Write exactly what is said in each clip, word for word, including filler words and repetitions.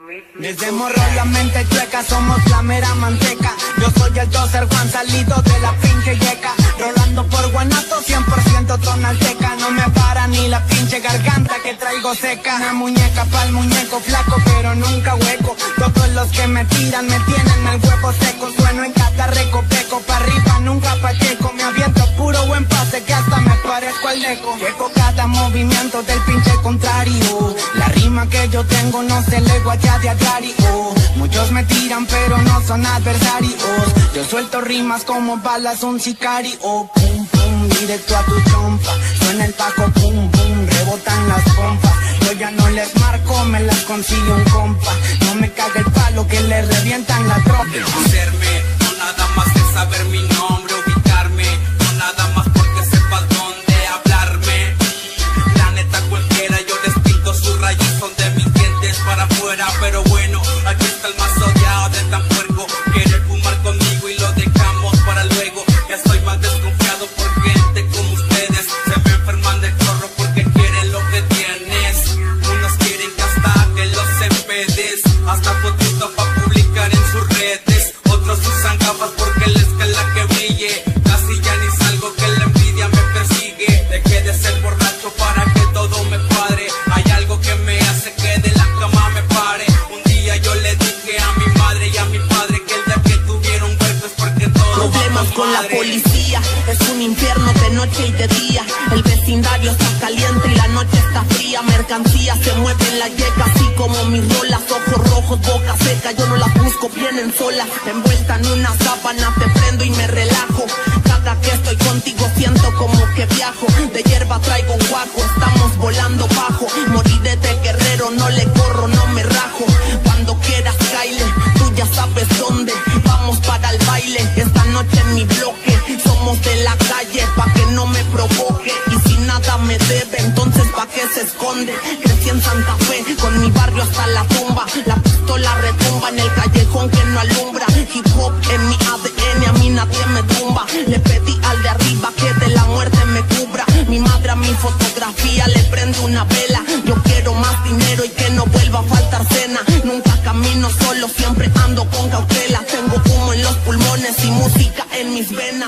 Desde morro la mente chueca, somos la mera manteca. Yo soy el doser Juan salido de la pinche yeca. Rolando por Guanato, cien por ciento tonalteca. No me para ni la pinche garganta que traigo seca. Una muñeca pa'l muñeco flaco, pero nunca hueco. Todos los que me tiran me tienen el huevo seco. Sueno en cada recopeco, pa' arriba nunca pacheco. Me aviento puro buen pase que hasta me parezco al deco. Checo cada movimiento del pinche contrario. La rima que yo tengo no se le guacha de a diario. Muchos me tiran pero no son adversarios. Yo suelto rimas como balas un sicario. Pum pum, directo a tu trompa. Suena el bajo pum pum, rebotan las pompas. Yo ya no les marco, me las consigue un compa. No me caga el palo que le revientan la trompa. Conocerme, no nada más de saber mi nombre, ubicarme, no nada más porque sepas dónde hablarme. La neta cualquiera, yo les pinto su raíz, son de mis dientes para afuera. Pero bueno, aquí está el más odiado de tan puerco. Quiere fumar conmigo y lo dejamos para luego. Ya estoy más desconfiado por gente como ustedes. Se me enferman del chorro porque quieren lo que tienes. Unos quieren que hasta que los empedes, hasta fotito pa' publicar en sus redes. Otros usan gafas porque les cala que brille. Casi ya ni salgo que la envidia me persigue. Dejé de ser borracho para que todo me cuadre. Hay algo que me hace que de la cama me pare. Un día yo le dije a mi madre y a mi padre que el día que tuvieron huerto es porque todo problemas con la policía, es un infierno de noche y de día. El vecindario está caliente y la noche está fría. Mercancía se mueve en la yeca, así como mis rolas. Ojos rojos, boca seca, yo no las busco, vienen solas. Envuelta en una sábana, te prendo y me relajo. Cada que estoy contigo siento como que viajo. De hierba traigo un guaco, estamos volando bajo. Moriré de guerrero, no le corro, no me rajo. Cuando quieras, Kyle, tú ya sabes dónde. Vamos para el baile, esta noche en mi bloque. Somos de la calle, pa' que no me provoque. Y si nada me debe, entonces pa' qué se esconde. Crecí en Santa Fe, con mi barrio hasta la tumba. La pistola retumba en el callejón que no alumbra. Hip hop en mi A D N, a mí nadie me tumba. Le pedí al de arriba que de la muerte me cubra. Mi madre a mi fotografía le prende una vela. Yo quiero más dinero y que no vuelva a faltar cena. Nunca camino solo, siempre ando con cautela. Tengo humo en los pulmones y música en mis venas.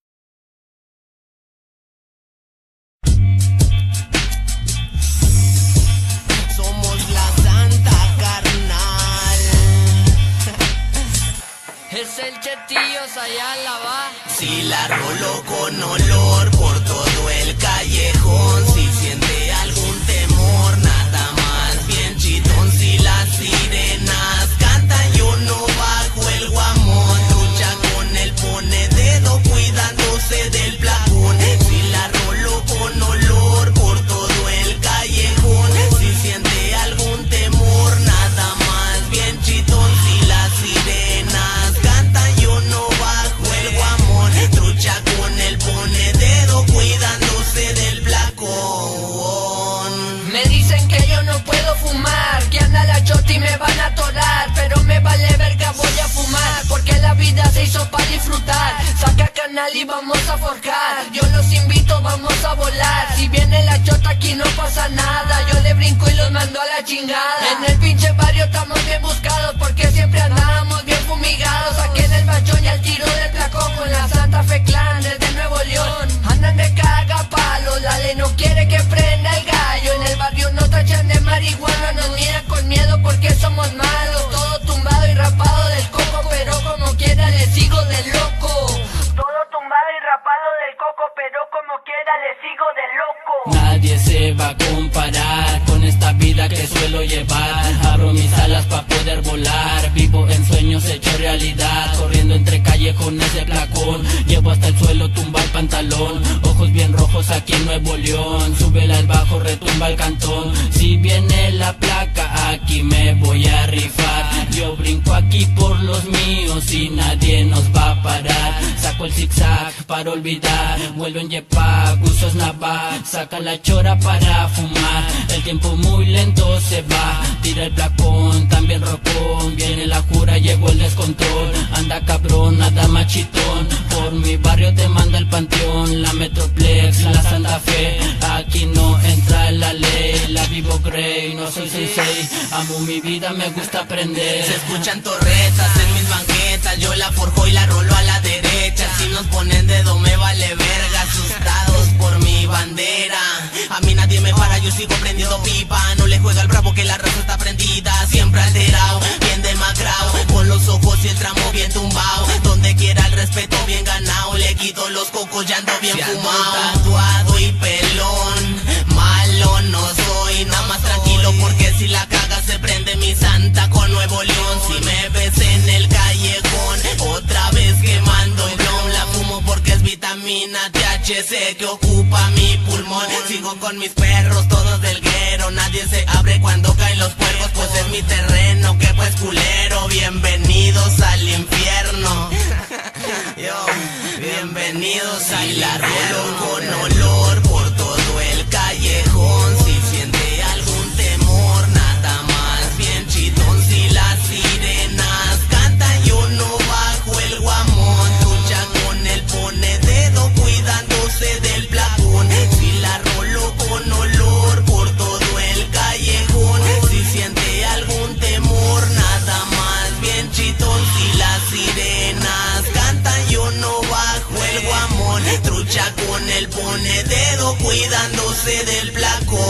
Somos la Santa Carnal. Es el Chetillo, allá la va. Si la rolo con olor por todo el callejón. Si siente algún temor, nada más bien chitón. Si las sirenas cantan, yo no bajo el guamón. Lucha con el pone dedo cuidándose del plafón. Si la rolo con olor por todo el callejón. Si siente algún temor, nada más bien chitón. Si las sirenas cantan, yo no bajo el guamón. Trucha con el pone dedo cuidándose del placón. Me dicen que yo no puedo fumar, que anda la chota y me van a atorar. Pero me vale verga, voy a fumar, porque la vida se hizo para disfrutar. Saca canal y vamos a forjar. Yo los invito, vamos a volar. Si viene la chota aquí no pasa nada. Yo le brinco y los mando a la chingada. En el pinche barrio estamos bien buscados, porque siempre andamos bien fumigados. Aquí en el machón y al tiro del placón, con la Santa Fe Clan desde Nuevo León. Andan de cagapalos, la ley no quiere que prenda el gallo. En el barrio nos tachan de marihuana, nos miran con miedo porque somos malos. Todo tumbado y rapado del coco, pero como quiera le sigo de loco. Todo tumbado y rapado del coco, pero como quiera le sigo de loco. Nadie se va a comparar con esta vida que suelo llevar. Abro mis alas para poder volar. Vivo en sueños hechos realidad. Corriendo entre callejones de placón. Llevo hasta el suelo, tumba el pantalón. Ojos bien rojos aquí en Nuevo León. Súbela al bajo, retumba el cantón. Si viene la placa, aquí me voy a rifar. Yo Yo brinco aquí por los míos y nadie nos va a parar. Saco el zigzag para olvidar, vuelo en jetpack, uso snapback. Saca la chora para fumar, el tiempo muy lento se va. Tira el placón, también rocón. Viene la cura, llegó el descontrol. Anda cabrón, nada machitón. Por mi barrio te manda el panteón. La Metroplex, la Santa Fe. Aquí no entra la ley, la vivo grey, no soy seis seis. Amo mi vida, me gusta aprender. Se escuchan torretas en mis banquetas, yo la forjo y la rolo a la derecha. Si nos ponen dedo me vale verga, asustados por mi bandera. A mí nadie me para, yo sigo prendiendo pipa. No le juega al bravo que la raza está prendida. Siempre alterado, bien demacrado, con los ojos y el tramo bien tumbado. Donde quiera el respeto bien ganado, le quito los cocos y ando bien fumado. Tatuado y pelón, malo no soy, nada más tranquilo porque si la caga se prende mi santa con Nuevo León. Si me ves en el callejón, otra vez quemando el blon. La fumo porque es vitamina T H C que ocupa mi pulmón. Sigo con mis perros, todos del guero. Nadie se abre cuando caen los cuervos, pues es mi terreno, que pues culero. Bienvenidos al infierno. Yo, bienvenidos a la rolo con olor por todo el callejón. Si siente algún temor, nada más bien chitón. Si las sirenas cantan, yo no bajo el guamón. Lucha con el pone dedo cuidándose del placón. Si la rolo con olor por todo el callejón. Si siente algún temor, nada más bien chitón. Si las sirenas cantan, yo no bajo el guamón. Trucha con el pone dedo cuidándose del placón.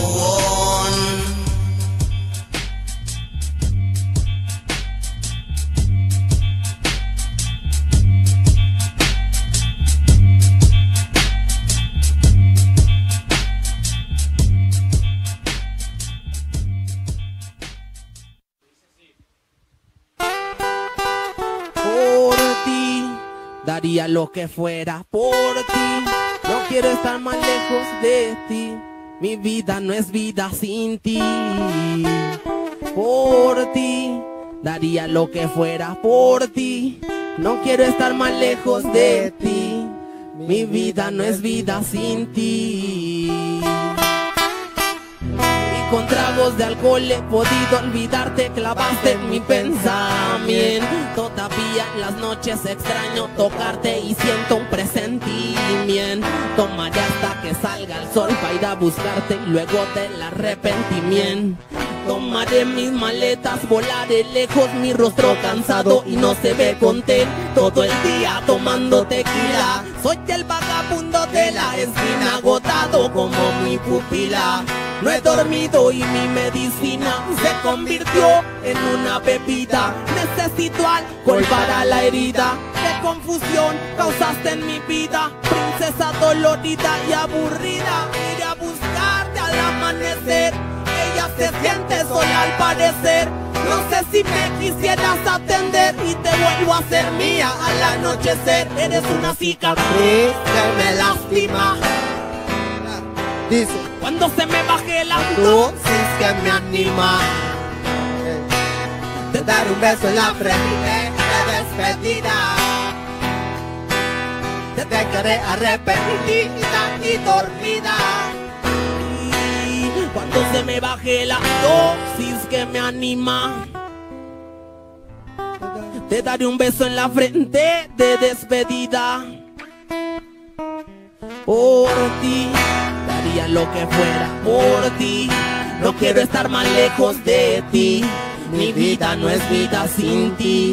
Por ti daría lo que fuera por ti. No quiero estar más lejos de ti. Mi vida no es vida sin ti. Por ti daría lo que fuera por ti. No quiero estar más lejos de ti. Mi vida no es vida sin ti. Con tragos de alcohol he podido olvidarte, clavaste en mi pensamiento. Todavía en las noches extraño tocarte y siento un presentimiento. Tomaré hasta que salga el sol para ir a buscarte y luego del arrepentimiento. Tomaré mis maletas, volaré lejos, mi rostro cansado y no se ve contento. Todo el día tomando tequila, soy el vagabundo de la esquina, agotado como mi pupila. No he dormido y mi medicina se convirtió en una bebida. Necesito alcohol para la herida. Qué confusión causaste en mi vida, princesa dolorida y aburrida. Iré a buscarte al amanecer, ella se siente sola al parecer. No sé si me quisieras atender y te vuelvo a ser mía al anochecer. Eres una cicatriz que me lastima. Dice, cuando se me baje la dosis que me anima, te dar un beso en la frente de despedida. Te dejaré arrepentida y dormida. Y cuando se me baje la dosis que me anima, te daré un beso en la frente de despedida. Por ti daría lo que fuera por ti. No quiero estar más lejos de ti. Mi vida no es vida sin ti.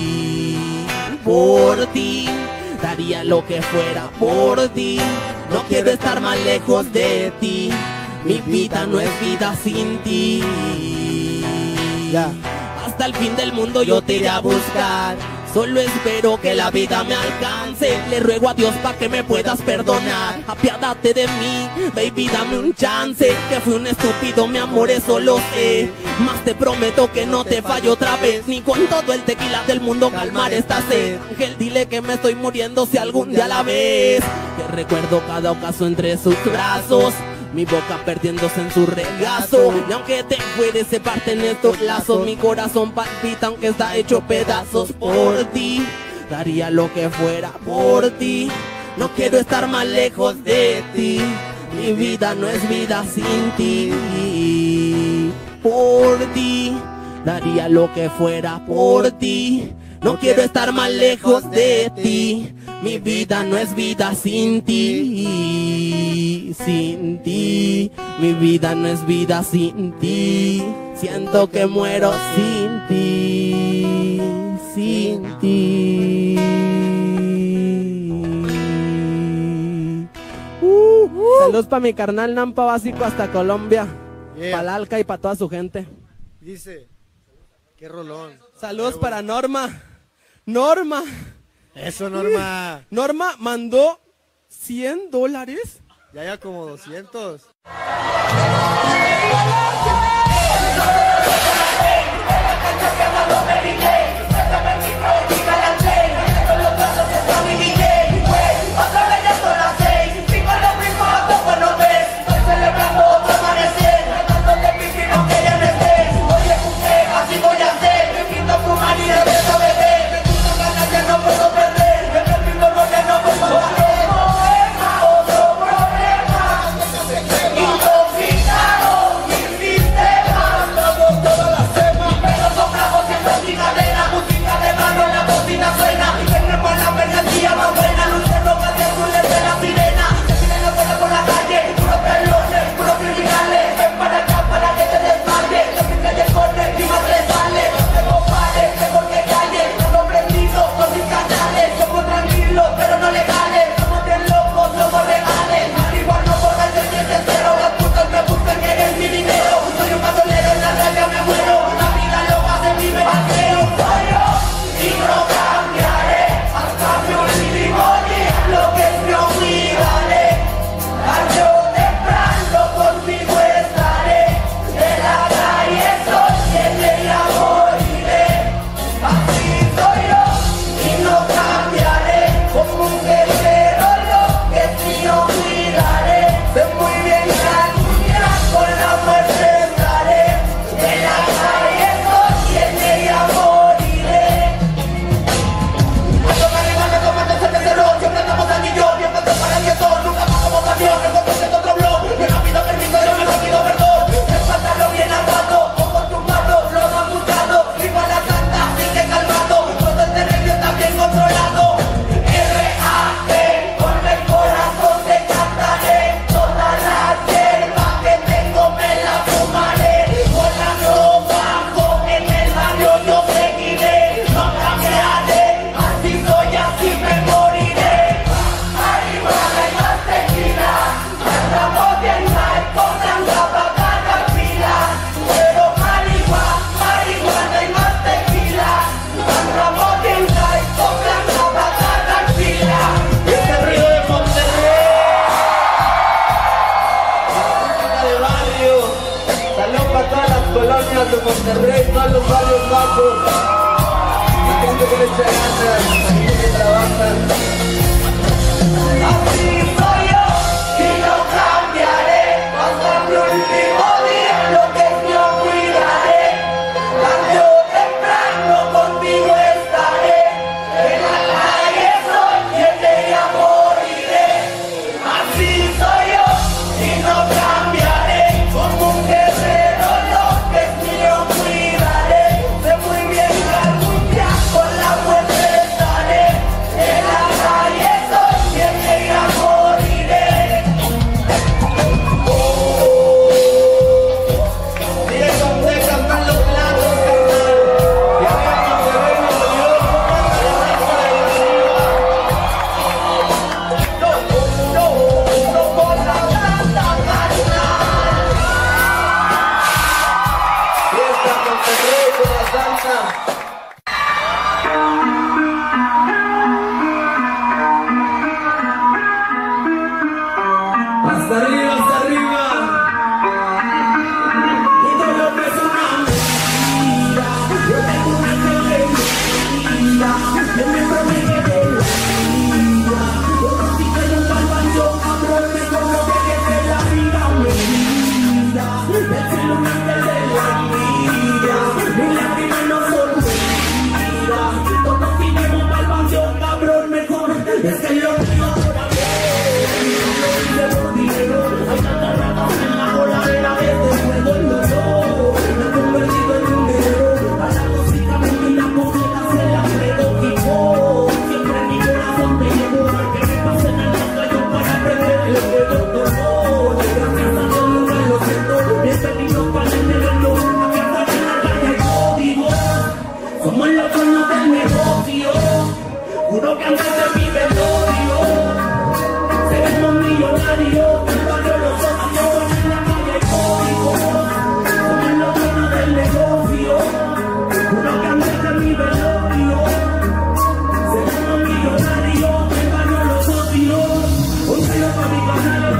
Por ti daría lo que fuera por ti. No quiero estar más lejos de ti. Mi vida no es vida sin ti. Yeah. Hasta el fin del mundo yo te iré a buscar. Solo espero que la vida me alcance. Le ruego a Dios pa' que me puedas perdonar. Apiádate de mí, baby, dame un chance. Que fui un estúpido, mi amor, eso lo sé. Más te prometo que no te fallo otra vez. Ni con todo el tequila del mundo calmar esta sed. Ángel, dile que me estoy muriendo si algún día la ves. Que recuerdo cada ocaso entre sus brazos. mi boca perdiéndose en su regazo. Y aunque te fueres, se parten estos lazos. Mi corazón palpita aunque está hecho pedazos por ti. Daría lo que fuera por ti. No quiero estar más lejos de ti. Mi vida no es vida sin ti. Por ti, daría lo que fuera por ti. No quiero estar más lejos de ti. Mi vida no es vida sin ti. Sin ti, mi vida no es vida sin ti. Siento que muero sin ti. Sin ti. Uh, uh. Saludos para mi carnal Nampa Básico hasta Colombia. Yeah. Para Alca y para toda su gente. Dice, qué rolón. Saludos qué para Norma. Norma. Eso, Norma. Norma mandó cien dólares. Ya ya como doscientos. colonias de Monterrey, todos los barrios bajos, la gente que le echa ganas, la gente que trabaja. Así soy yo y no cambiaré, hasta mi último día lo que es yo cuidaré. Tarde o temprano contigo estaré, en la calle soy y en ella moriré. Así soy yo y no cambiaré, como un guerrero lo que es mío cuidaré. Sé muy bien que algún día con la muerte estaré, en la calle soy y en ella moriré. Somos los dueños del negocio, juro que antes de mi velorio seremos millonarios, el barrio los socios, en la calle código. Somos los dueños del negocio, juro que antes de mi velorio seremos millonarios, el barrio los socios. Un tiro para mi casa los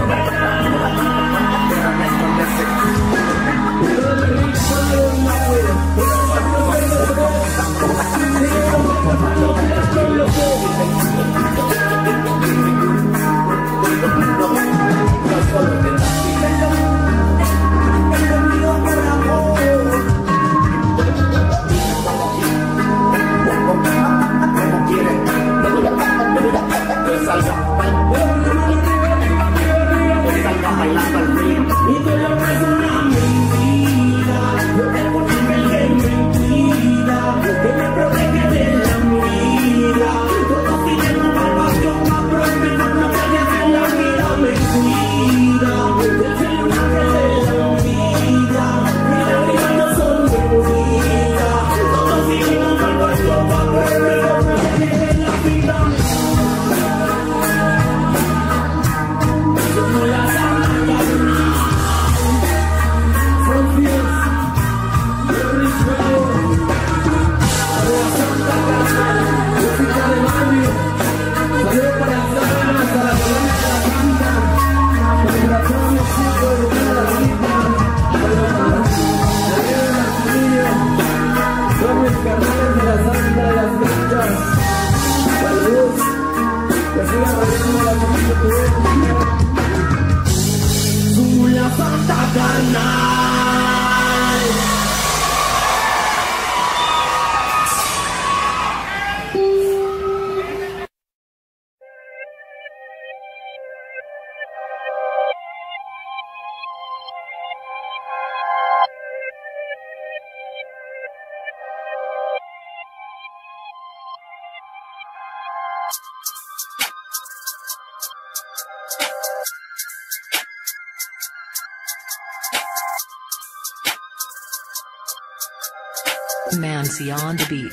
Mancy on the beat.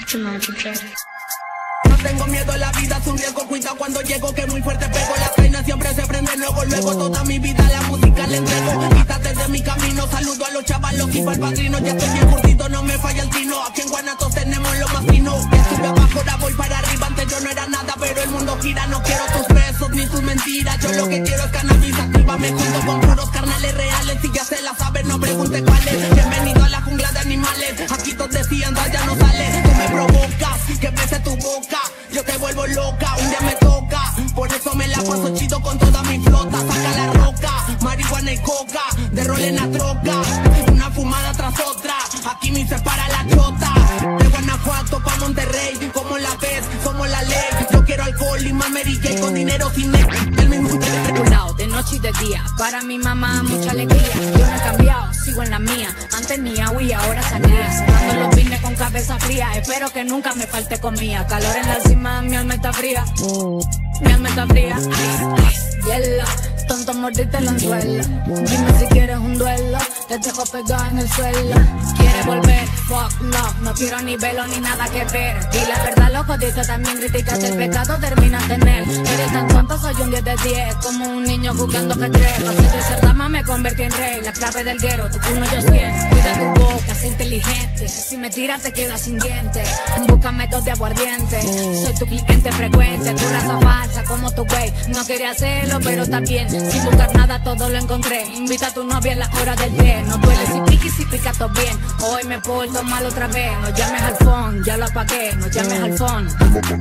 No tengo miedo, la vida es un riesgo, cuida cuando llego que muy fuerte pego. Las vainas siempre se prenden luego, luego toda mi vida la música le entrego. Quítate de mi camino, saludo a los chavalos y pa'l padrino. Ya estoy bien curtido, no me falla el tino. Aquí en Guanatos tenemos lo más fino. Estuve abajo, ahora voy para arriba. Antes yo no era nada, pero el mundo gira. No quiero tus besos ni tus mentiras. Yo lo que quiero es cannabis activa. Me junto con puros carnales reales. Si ya se la sabes, no pregunte cuáles. Bienvenido a la jungla de animales. Aquí todos decían, ya no sale. Tú me provocas, que bese tu boca. Yo te vuelvo loca, un día me toca. Por eso me la paso chido con toda mi flota. Saca la roca, marihuana y coca. De rol en la troca, una fumada tras otra. Aquí me separa la chota. De Guanajuato pa' Monterrey, como la ves, somos la ley. Yo quiero alcohol y más Mary Kay con dinero sin el mismo. De noche y de día, para mi mamá mucha alegría. Yo no he cambiado, sigo en la mía. Antes ni agua y ahora sangría. Cerrando los pines con cabeza fría. Espero que nunca me falte comida. Calor en la cima, mi alma está fría. Mi alma está fría. Ice, ice, hielo. Tonto mordiste el anzuelo. Dime si quieres un duelo. Te dejo pegado en el suelo. Quieres volver, fuck no. No quiero ni velo ni nada que ver. Y la verdad lo jodiste también. Criticaste el pecado, terminaste en él. Eres tan tonto, soy un diez de diez. Como un niño jugando ajedrez. Pasé de ser dama, me convertí en rey. La clave del guero, tu culo yo cien. Cuida tu boca, sé inteligente. Si me tiras te quedas sin dientes. Búscame dos de aguardiente. Soy tu cliente frecuente. Tu raza falsa como tu güey. No quería hacerlo, pero está bien. Sin buscar nada todo lo encontré. Invita a tu novia en la hora del té. No duele si pica y si pica todo bien. Hoy me porto mal otra vez. No llames al phone, ya lo apagué. No llames al phone.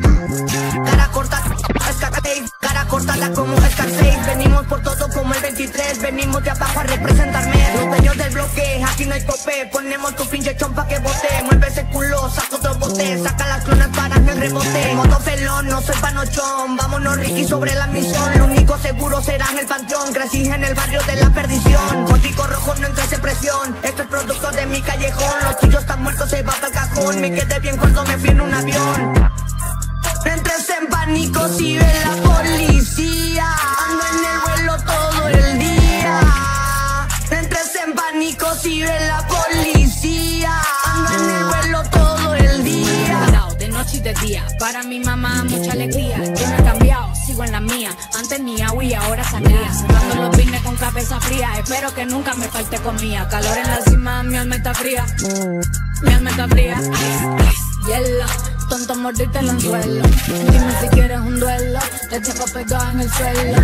Cara corta, Scarface. Cara cortada como Scarface. Venimos por todo como el veintitrés. Venimos de abajo a representarme. Los dueños del bloque, aquí no hay tope. Ponemos tu pinche chompa que bote. Mueve ese culo, saca otro bote. Saca las clonas para el rebote. Modo felón, no soy panochón. Vámonos Ricky sobre la misión. Lo único seguro será el panteón. Crecí en el barrio de la perdición. Código rojo, no entres en presión. Esto es producto de mi callejón. Los tuyos están muertos, se va para el cajón. Me quedé bien cuando me fui en un avión. Entres en pánico si ve la policía. Ando en el vuelo todo el día. Entres en pánico si ve la policía. Ando en el vuelo todo el Para mi mamá mucha alegría, yo no he cambiado, sigo en la mía. Antes ni agua y ahora sangría. Cuando los vine con cabeza fría, espero que nunca me falte comida. Calor en la cima, mi alma está fría. Mi alma está fría. Hielo, tonto mordiste el anzuelo. Dime si quieres un duelo, te checo pegado en el suelo.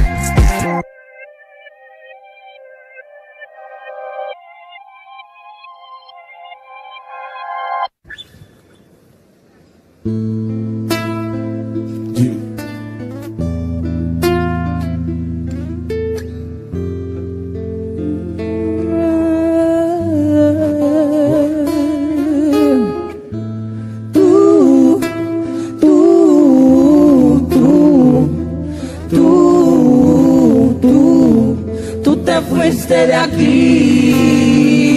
De aquí,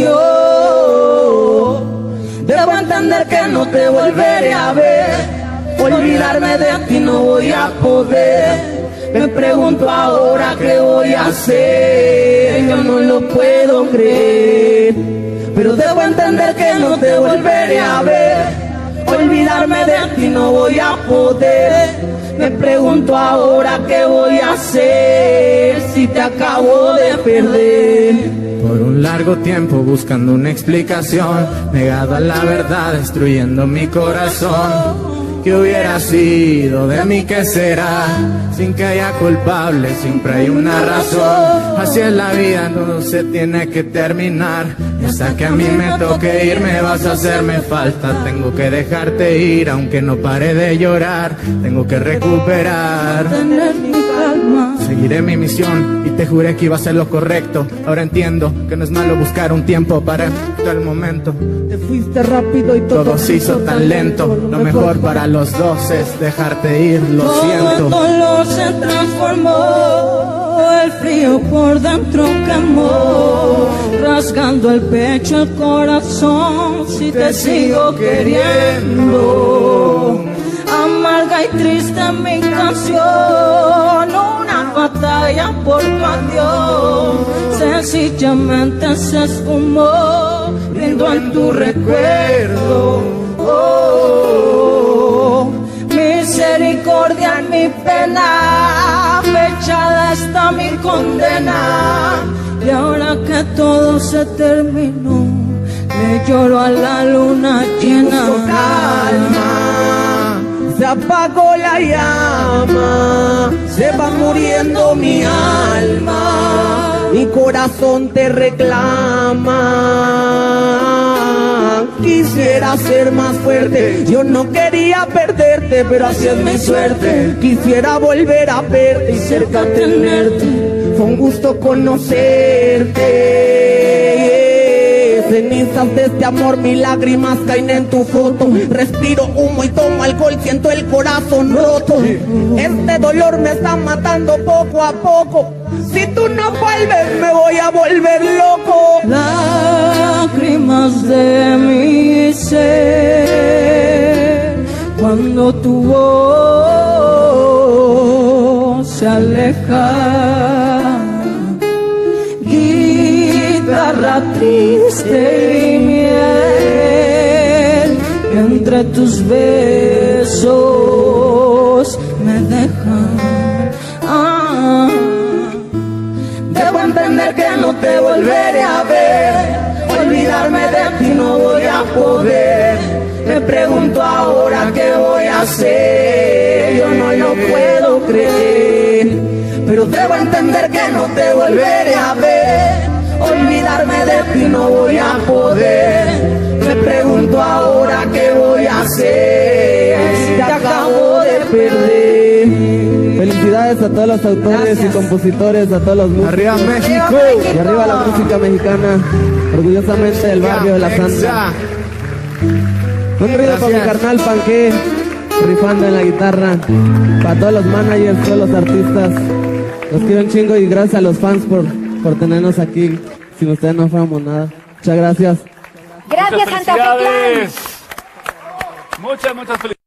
oh, debo entender que no te volveré a ver. Olvidarme de ti no voy a poder. Me pregunto ahora qué voy a hacer. Yo no lo puedo creer, pero debo entender que no te volveré a ver. Olvidarme de ti no voy a poder. Me pregunto ahora qué voy a hacer si te acabo de perder. Por un largo tiempo buscando una explicación, negado a la verdad, destruyendo mi corazón. ¿Qué hubiera sido de mí? ¿Qué será? Sin que haya culpable, siempre hay una razón. Así es la vida, todo se tiene que terminar. Y hasta que a mí me toque irme vas a hacerme falta. Tengo que dejarte ir, aunque no pare de llorar. Tengo que recuperar, tener mi calma. Seguiré mi misión y te juré que iba a ser lo correcto. Ahora entiendo que no es malo buscar un tiempo para el momento. Te fuiste rápido y todo, todo se hizo tan lento. Lo mejor para los dos es dejarte ir, lo siento. Todo el dolor se transformó, el frío por dentro quemó, rasgando el pecho, el corazón. Si te sigo queriendo, amarga y triste mi canción, una batalla por tu adiós. Sencillamente se esfumó, brindo en tu recuerdo. Oh, misericordia en mi pena, fechada está mi condena. Y ahora que todo se terminó, le lloro a la luna llena. Calma, se apagó la llama, se va muriendo mi alma, mi corazón te reclama. Quisiera ser más fuerte, yo no quería perderte, pero así es mi suerte. Quisiera volver a verte y cerca tenerte, fue un gusto conocerte. Cenizas de este amor, mis lágrimas caen en tu foto. Respiro humo y tomo alcohol, siento el corazón roto. Este dolor me está matando poco a poco. Si tú no vuelves me voy a volver loco. Lágrimas de mi ser, cuando tu voz se aleja. Guitarra triste y miel, entre tus besos me dejan. Ah, debo entender que no te volveré a ver. Olvidarme de ti no voy a poder. Me pregunto ahora qué voy a hacer. Yo no lo puedo creer, pero debo entender que no te volveré a ver. Olvidarme de ti no voy a poder. Me pregunto ahora qué voy a hacer si te acabo de perder. Felicidades a todos los autores. Gracias. Y compositores, a todos los músicos. ¡Arriba México! Y arriba la música mexicana, orgullosamente del barrio de La Santa. Un ruido para mi carnal Panqué, rifando en la guitarra. Para todos los managers, todos los artistas, los quiero un chingo y gracias a los fans por, por tenernos aquí. Sin ustedes no fuéramos nada. Muchas gracias. Gracias, Santa Fe Clan. Muchas, muchas felicidades.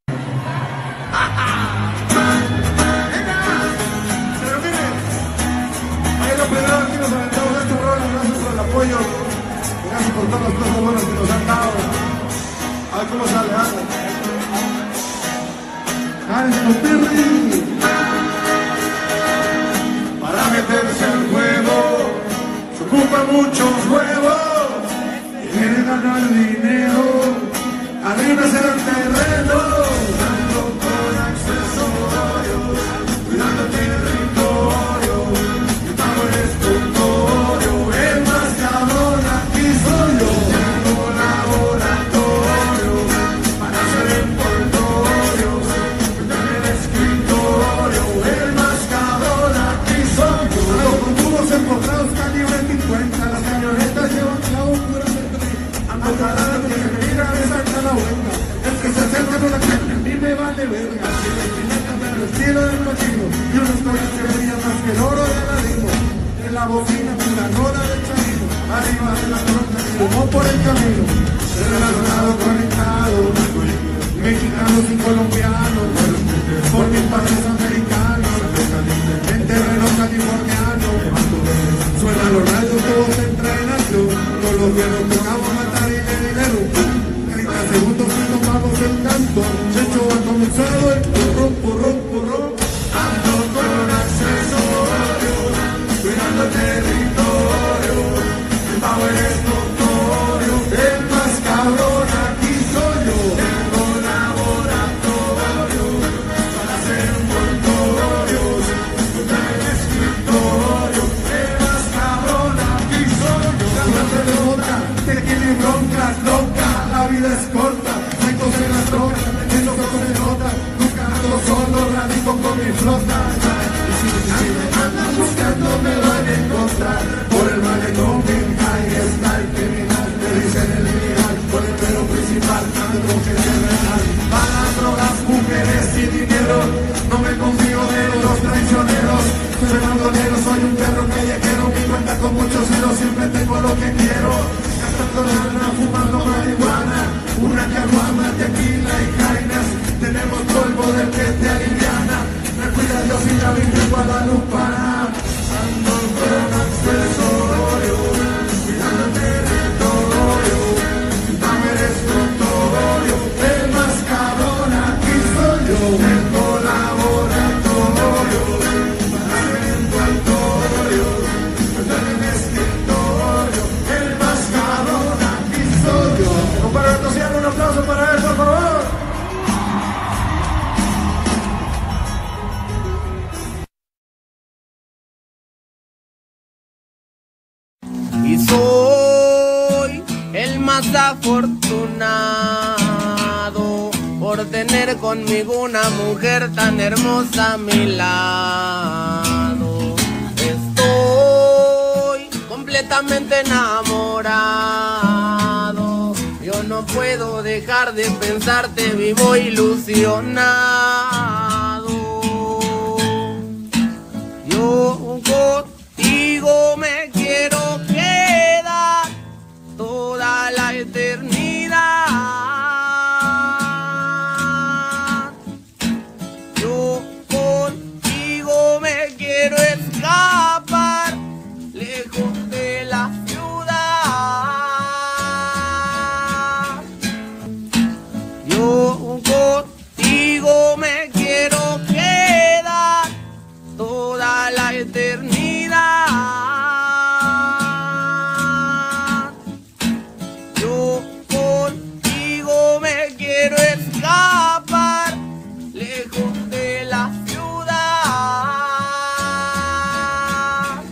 Apoyo, gracias por todas las cosas buenas que nos han dado. A ver cómo sale, ¿eh? Carlos Pirri. Para meterse al juego se ocupa muchos huevos. Quiere ganar dinero, arriba será el terreno, dando con accesorios, cuidando el territorio. Mi pago es tutorio, el más cabrón aquí soy yo. Tengo laboratorio para hacer envoltorios, cuidando el escritorio, el más cabrón aquí soy yo. Hago con tubos empotrados calibre cincuenta, las camionetas llevan clavos pura ando calando que me mira me saca la vuelta. El que se acerca no la carne, a mí me vale verga. Si me tiene que cambiar el estilo del cochino, yo no estoy que brilla más que el oro de Aladino. En la bocina con la rola del chavino, arriba de la tronca que fumó por el camino. Relacionado, conectado, mexicanos y colombianos, por mis padres americanos, en terreno californiano. Suena los rayos, todos entrenando, con los viejos tocamos matar y de dinero. treinta segundos y tomamos el canto, Checho ha comenzado el porrón, porrón, porrón. Ando con accesorios, cuidando el territorio, el power es notorio, el más cabrón aquí soy yo. Tengo laboratorio para hacer envoltorios, contra el escritorio, el más cabrón aquí soy yo. Cállate de boca, que tiene bronca, loca, la vida es corta, hay cosas en la troca, en los ojos se nota, nunca ando solo, radico con mi flota. Y si me andan buscando me van a encontrar, por el malecón ahí está el criminal, me dicen el criminal, por el pelo principal, ando que es real. Balas, drogas, mujeres y dinero, no me confío de los traicioneros, soy bandolero, soy un perro callejero, mi cuenta con muchos ceros, siempre tengo lo que quiero. Fumando marihuana, una caguama, tequila y jainas, tenemos polvo del que te aliviana, me cuida Dios y la Virgen Guadalupana. Ando con accesorios, cuidando el territorio, dame eres notorio, el más cabrón aquí soy yo. Tengo laboratorio para hacer envoltorios, cuidando el escritorio, el más cabrón aquí soy yo. Compadre Tosiano, un aplauso para él, por favor. Y soy el más afortunado por tener conmigo una mujer tan hermosa a mi lado. Estoy completamente enamorado, yo no puedo dejar de pensarte, vivo ilusionado. Yo contigo me quiero quedar toda la eternidad. Yo contigo me quiero escapar lejos de la ciudad. Yo contigo me quiero quedar toda la eternidad. Yo contigo me quiero escapar lejos de la ciudad.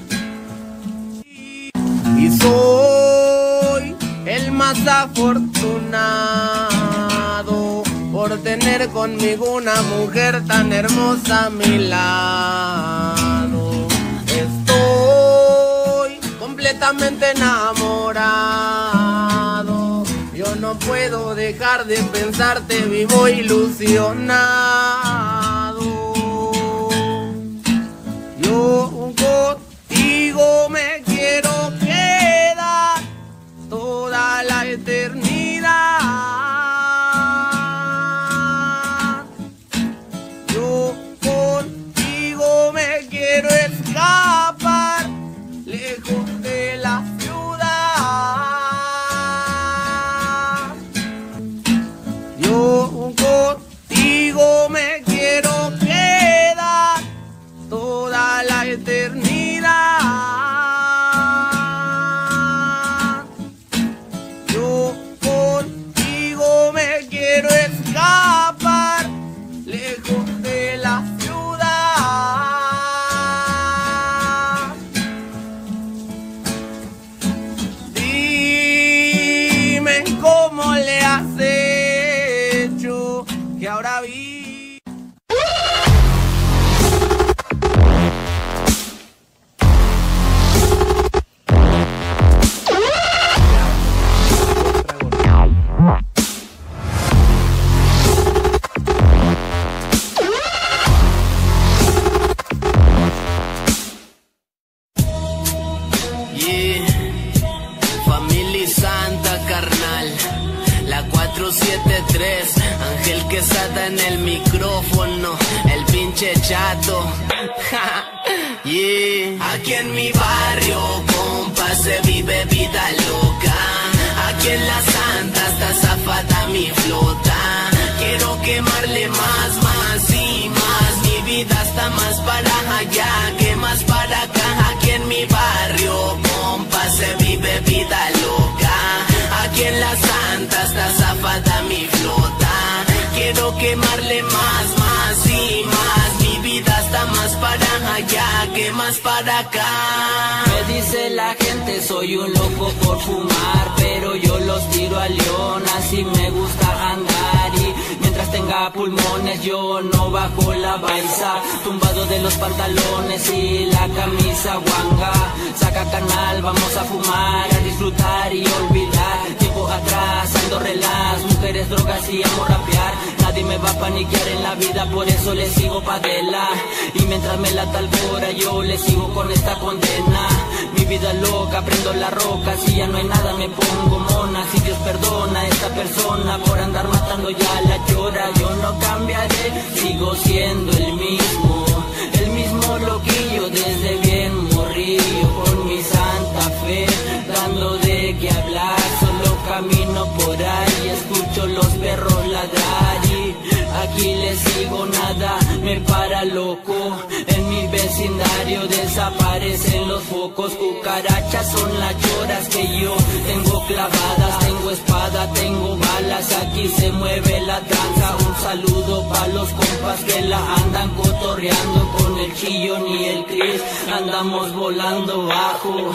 Y soy el más afortunado por tener conmigo una mujer tan hermosa a mi lado. Estoy completamente enamorado, yo no puedo dejar de pensarte, vivo ilusionado. Yo contigo me quiero quedar toda la eternidad. Yo contigo me quiero escapar lejos de la ciudad. Yo contigo me quiero siete tres, Ángel Quesada en el micrófono, el pinche chato. Yeah. Aquí en mi barrio, compa, se vive vida loca. Aquí en la Santa está zafada mi flota. Quiero quemarle más, más y más. Mi vida está más para allá que más para acá. Aquí en mi barrio, compa, se vive vida loca. Aquí en la Santa está zafada mi flota. Quiero quemarle más, más y más. Mi vida está más para allá que más para acá. Me dice la gente soy un loco por fumar, pero yo los tiro a león, así me gusta andar. Y mientras tenga pulmones yo no bajo la baisa, tumbado de los pantalones y la camisa guanga. Saca canal, vamos a fumar, a disfrutar y olvidar. Tiempo atrás, ando relax, mujeres, drogas y amo rapear. Nadie me va a paniquear en la vida, por eso le sigo pa' dela. Y mientras me la talbora yo le sigo con esta condena. Mi vida loca, prendo la roca, si ya no hay nada me pongo mona. Si Dios perdona a esta persona por andar matando ya la llora. Yo no cambiaré, sigo siendo el mismo, el mismo loquillo desde bien morrillo. Con mi santa fe, dando de qué hablar. Solo camino por ahí, escucho los perros ladrar. Y aquí le sigo, nada me para loco. En mi vecindario desaparecen los focos. Cucarachas son las lloras que yo tengo clavadas. Tengo espada, tengo balas, aquí se mueve la danza. Un saludo pa' los compas que la andan cotorreando. Con el Chillón y el Cris andamos volando bajo.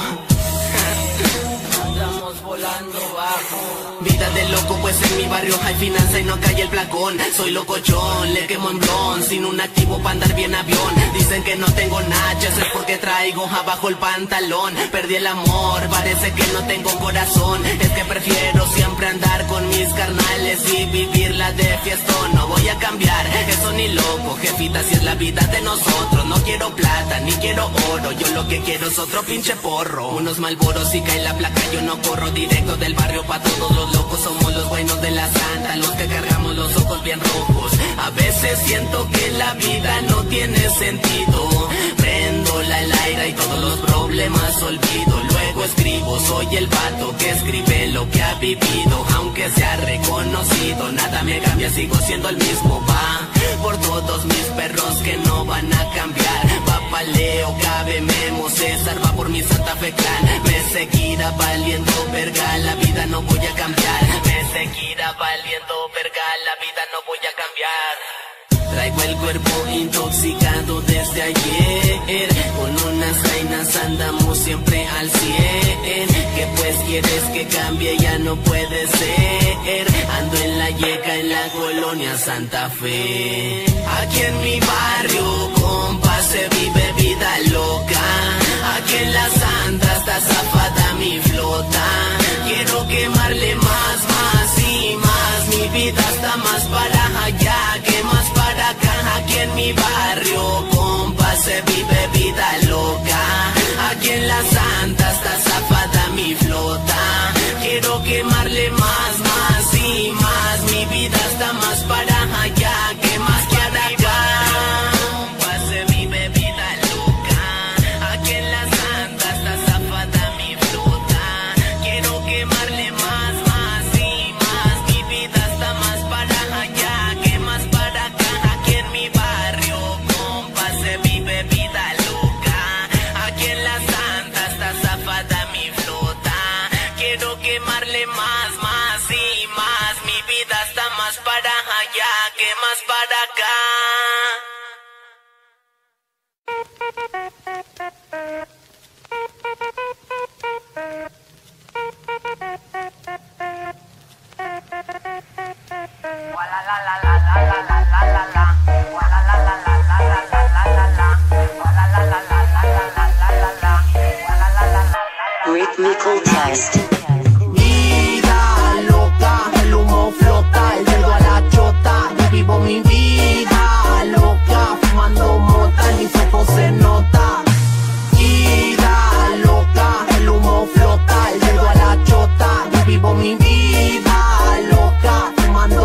Andamos volando bajo. Vida de loco, pues en mi barrio hay finanza y no cae el placón. Soy locochón, le quemo en blon, sin un activo pa' andar bien avión. Dicen que no tengo nachas, es porque traigo abajo el pantalón. Perdí el amor, parece que no tengo corazón. Es que prefiero siempre andar con mis carnales y vivirla de fiestón. No voy a cambiar, eso ni loco, jefita, si es la vida de nosotros. No quiero plata, ni quiero oro, yo lo que quiero es otro pinche porro. Unos malboros y cae la placa, yo no corro, directo del barrio pa' todos los locos. Somos los buenos de la Santa, los que cargamos los ojos bien rojos. A veces siento que la vida no tiene sentido. Prendo la aire y todos los problemas olvido. Luego escribo, soy el vato que escribe lo que ha vivido. Aunque sea reconocido, nada me cambia, sigo siendo el mismo. Va por todos mis perros que no van a cambiar. Va pa' Leo, Cabe, Memo, César, va por mi Santa Fe Clan. Me seguirá valiendo verga, la vida no voy a cambiar. Me seguirá valiendo verga, la vida no voy a cambiar. Traigo el cuerpo intoxicado desde ayer. Con unas reinas andamos siempre al cien. Que pues quieres que cambie, ya no puede ser. Ando en la yeca, en la colonia Santa Fe. Aquí en mi barrio, compa, se vive vida loca. Aquí en la Santa está zafada mi flota. Quiero quemarle más, más y más. Mi vida está más para allá que más para acá. Aquí en mi barrio, compa, se vive vida loca. Aquí en la Santa está zafada mi flota. Quiero quemarle más, más y más. Mi vida está más para allá que más para acá. Compa, se vive vida loca. Aquí en la Santa está zafada mi flota. Quiero quemarle más, más y más. Mi vida está más para allá que más para acá. Aquí en mi barrio, compa, se vive vida loca. Aquí en la Santa está zafada mi flota. Quiero quemarle más, más y más. Mi vida está más para allá que más para acá. Rhythmical test. Vida loca, el humo flota, el dedo a la chota. Yo vivo mi vida loca, fumando mota, en mis ojos se nota. Vida loca, el humo flota, el dedo a la chota. Yo vivo mi vida loca, fumando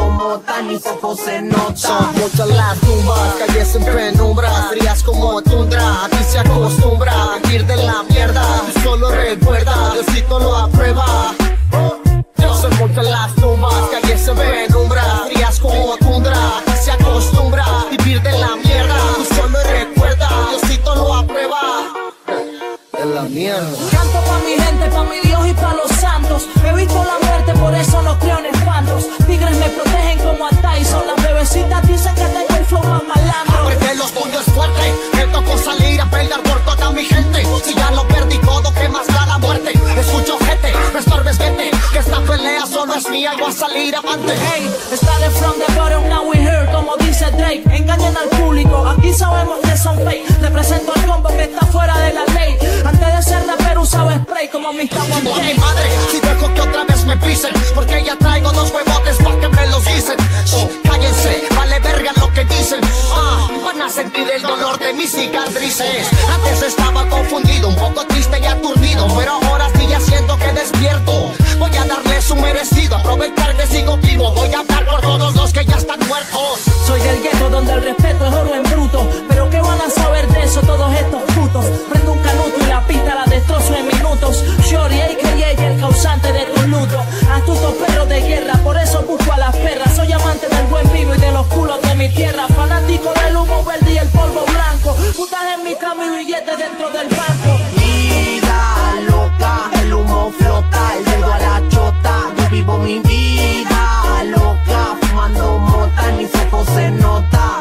mota, mis ojos se notan. Son muchas las tumbas, calles en penumbra, frías como tundra. Aquí se acostumbra a vivir de la mierda. Solo recuerda, Diosito lo aprueba. Son muchas las tumbas, calles en penumbra, frías como tundra. Aquí se acostumbra a vivir de la mierda. Solo recuerda, Diosito lo aprueba. De la mierda. Canto pa' mi gente, pa' mi Dios y pa' los santos. He visto la muerte, por eso no creo en espantos. Tigres me protegen como a Tyson. Las bebecitas dicen que tengo el flow más malandro. Porque los tuyos es fuerte. Me tocó salir a pelear por toda mi gente. Si ya lo perdí todo, ¿qué más da la muerte? Escucho gente, me estorbes, vete. Que esta pelea solo es mía y voy a salir avante. Hey, está de from the bottom, now we here, como dice Drake. Engañan al público, aquí sabemos que son fake. Represento al combo que está fuera de la ley. Antes de ser rapero usaba spray como mis tabos. Como a mi madre, si dejo que otra vez me pisen. Porque ya traigo dos huevotes pa' que me los dicen. Oh, cállense, vale verga lo que dicen. Ah, van a sentir el dolor de mis cicatrices. Antes estaba confundido, un poco triste y aturdido. Pero ahora estoy haciendo que despierto. Voy a darle su merecido, aprovechar que sigo vivo. Voy a hablar por todos los que ya están muertos. Soy del gueto donde el respeto es oro en bruto. Pero ¿qué van a saber de eso todos estos putos? Prendo un canuto y la pista la destrozo en minutos. Shorty, a k a el causante de tu luto. Astuto perro de guerra, por eso busco a las perras. Soy amante del buen vino y de los culos de mi tierra. Fanático del humo verde y el polvo blanco. Putas en mi cama y billetes dentro del banco. Vida loca, el humo flota, el dedo a la chota. Yo vivo mi vida loca, fumando mota, en mis ojos se nota.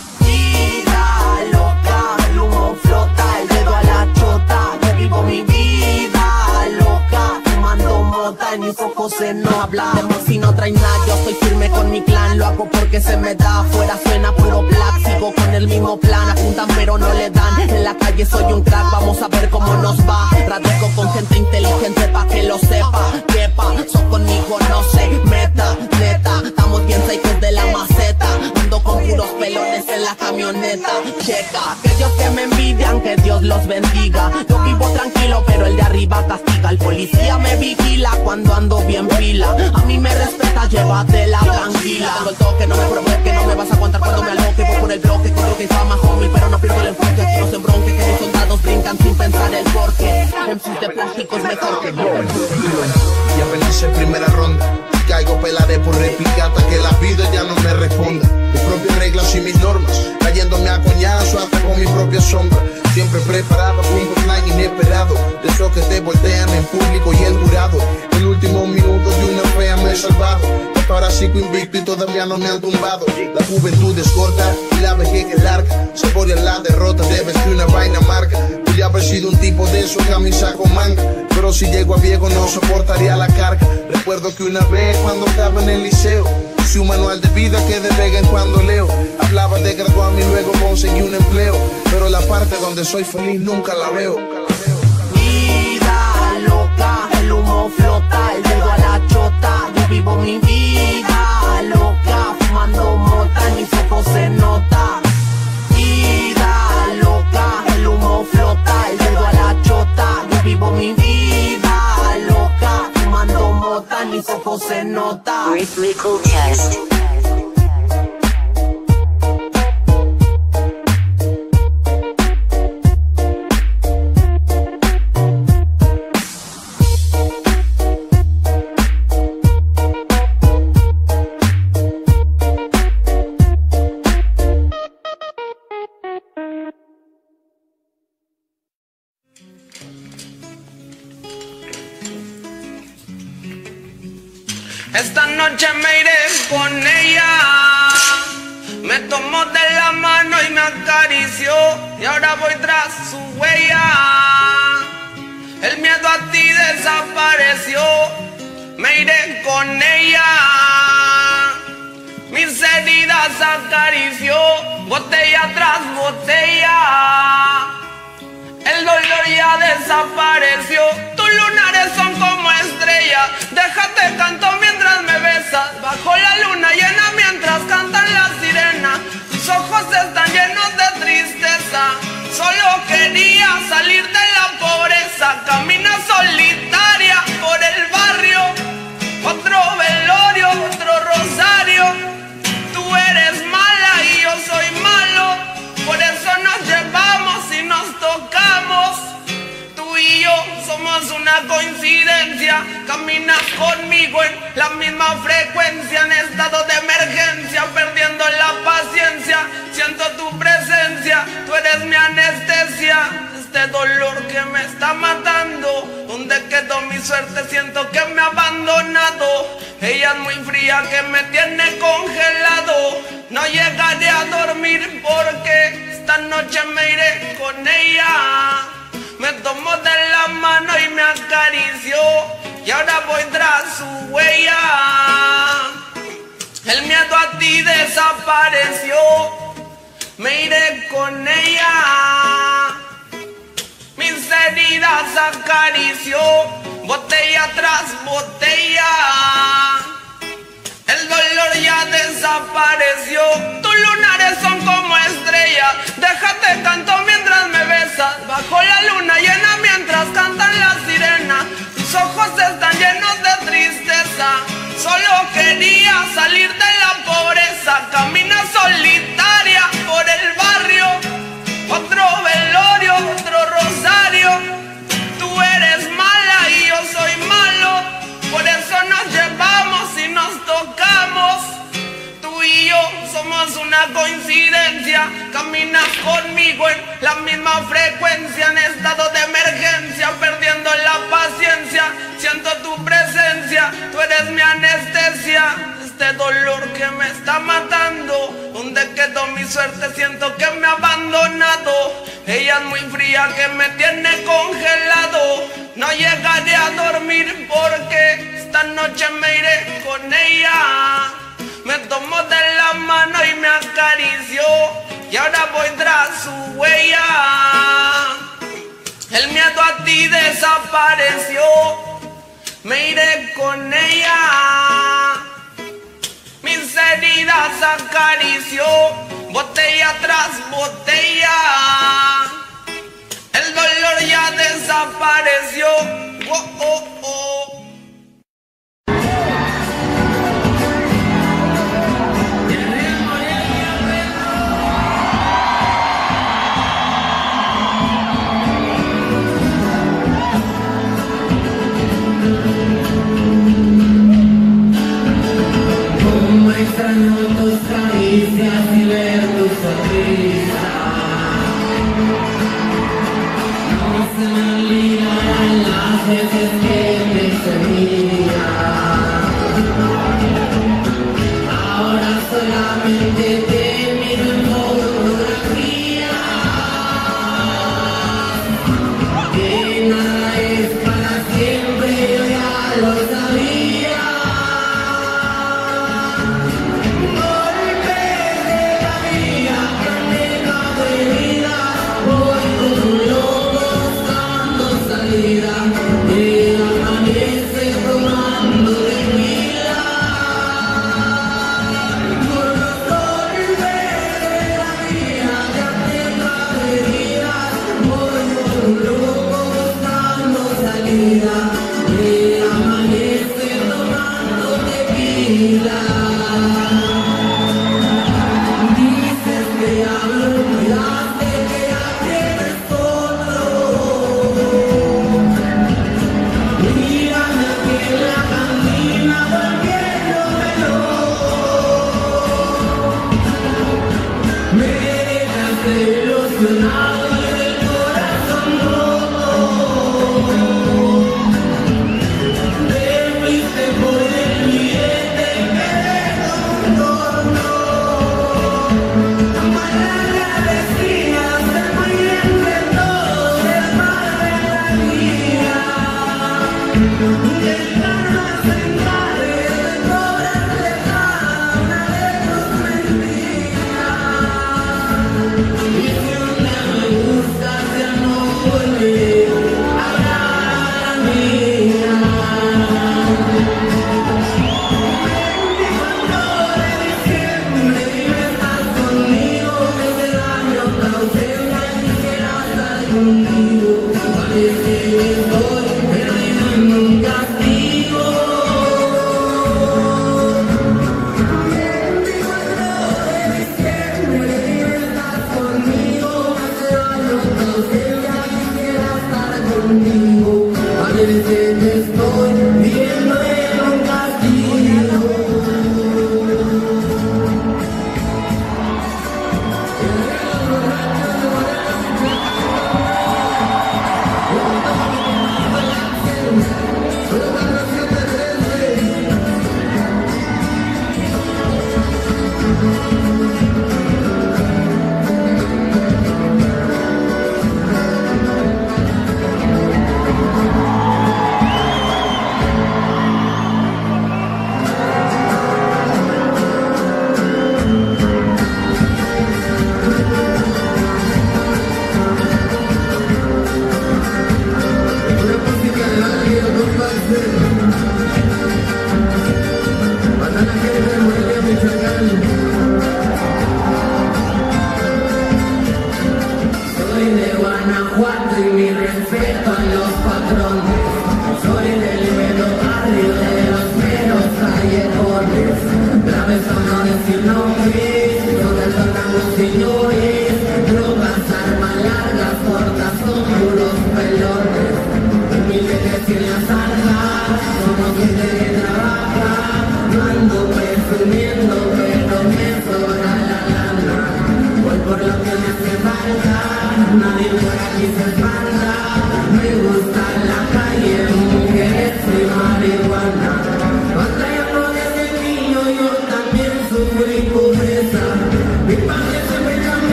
Vida loca, el humo flota, el dedo a la chota. Yo vivo mi vida loca, fumando mota, en mis ojos se no habla. De si no trae nada, yo estoy firme con mi clan. Lo hago porque se me da, afuera suena puro black. Sigo con el mismo plan, apuntan pero no le dan. En la calle soy un crack, vamos a ver cómo nos va. Radico con gente inteligente pa' que lo sepa. Quepa, son conmigo no se meta, neta. Estamos bien secos de la maceta. Ando con puros pelones en la camioneta. Checa, que Dios que me envidian, que Dios los bendiga. Yo vivo tranquilo, pero el de arriba castiga. El policía me vigila cuando ando bien pila. A mí me respeta, llévatela tranquila. Tengo el toque, no me provoque, no me vas a aguantar cuando me aloque. Voy por el bloque, con lo que fama, homie, pero no pierdo el enfoque. Aquí no se embronque, que mis soldados brincan sin pensar el porqué. M Cs de plástico es mejor que yo. Y apenas en primera ronda caigo, pelaré por réplica hasta que la vida ya no me responda. Mis propias reglas y mis normas, cayéndome a coñazo hasta con mi propia sombra. Siempre preparado, un plan inesperado, de esos que te voltean en público y en jurado. El último minuto de una fea me he salvado. Hasta ahora sigo invicto y todavía no me han tumbado. La juventud es corta y la vejez es larga. Saborea la derrota, debes que una vaina marca. Voy a haber sido un tipo de esos camisa con manga, pero si llego a viejo no soportaría la carga. Recuerdo que una vez cuando estaba en el liceo, hice un manual de vida que de vez en cuando leo. Hablaba de graduarme y luego conseguí un empleo, pero la parte donde soy feliz nunca la veo. Vida loca, el humo flota, el dedo a la chota. Yo vivo mi vida loca, fumando mota, en mis ojos se nota. Vida loca, el humo flota, el dedo a la chota. Yo vivo mi vida loca, fumando mota, en mis ojos se nota. Rhythmical test. Esta noche me iré con ella. Me tomó de la mano y me acarició, y ahora voy tras su huella. El miedo a ti desapareció, me iré con ella. Mis heridas acarició, botella tras botella. El dolor ya desapareció, tus lunares son como estrellas. Déjate canto mientras me besas, bajo la luna llena mientras cantan las sirenas. Tus ojos están llenos de tristeza, solo quería salir de la pobreza. Camina solitaria por el barrio, otro velorio, otro rosario. una coincidencia. Caminas conmigo en la misma frecuencia, en estado de emergencia, perdiendo la paciencia. Siento tu presencia, tú eres mi anestesia. Este dolor que me está matando, ¿dónde quedó mi suerte? Siento que me ha abandonado. Ella es muy fría, que me tiene congelado. No llegaré a dormir porque esta noche me iré con ella. Me tomó de la mano y me acarició, y ahora voy tras su huella. El miedo a ti desapareció, me iré con ella. Mis heridas acarició, botella tras botella. El dolor ya desapareció, tus lunares son como estrellas. Déjate canto mientras me besas, bajo la luna llena mientras cantan las sirenas. Tus ojos están llenos de tristeza, solo quería salir de la pobreza. Camina solitaria por el barrio, otro velorio, otro rosario. Tú eres mala y yo soy malo, por eso nos llevamos y nos tocamos. Tú y yo somos una coincidencia. Caminas conmigo en la misma frecuencia, en estado de emergencia, perdiendo la paciencia. Siento tu presencia, tú eres mi anestesia. Este dolor que me está matando, ¿dónde quedó mi suerte? Siento que me ha abandonado. Ella es muy fría, que me tiene congelado. No llegaré a dormir porque esta noche me iré con ella. Me tomó de la mano y me acarició, y ahora voy tras su huella. El miedo a ti desapareció, me iré con ella. Mis heridas acarició, botella tras botella. El dolor ya desapareció. Oh, oh, oh. Extraño tus caricias y ver tu sonrisa. No se me olvidarán las veces que te seguía. Ahora solamente te miro en fotografía. Que nada es para siempre, yo ya lo sabía.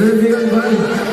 les digan igual.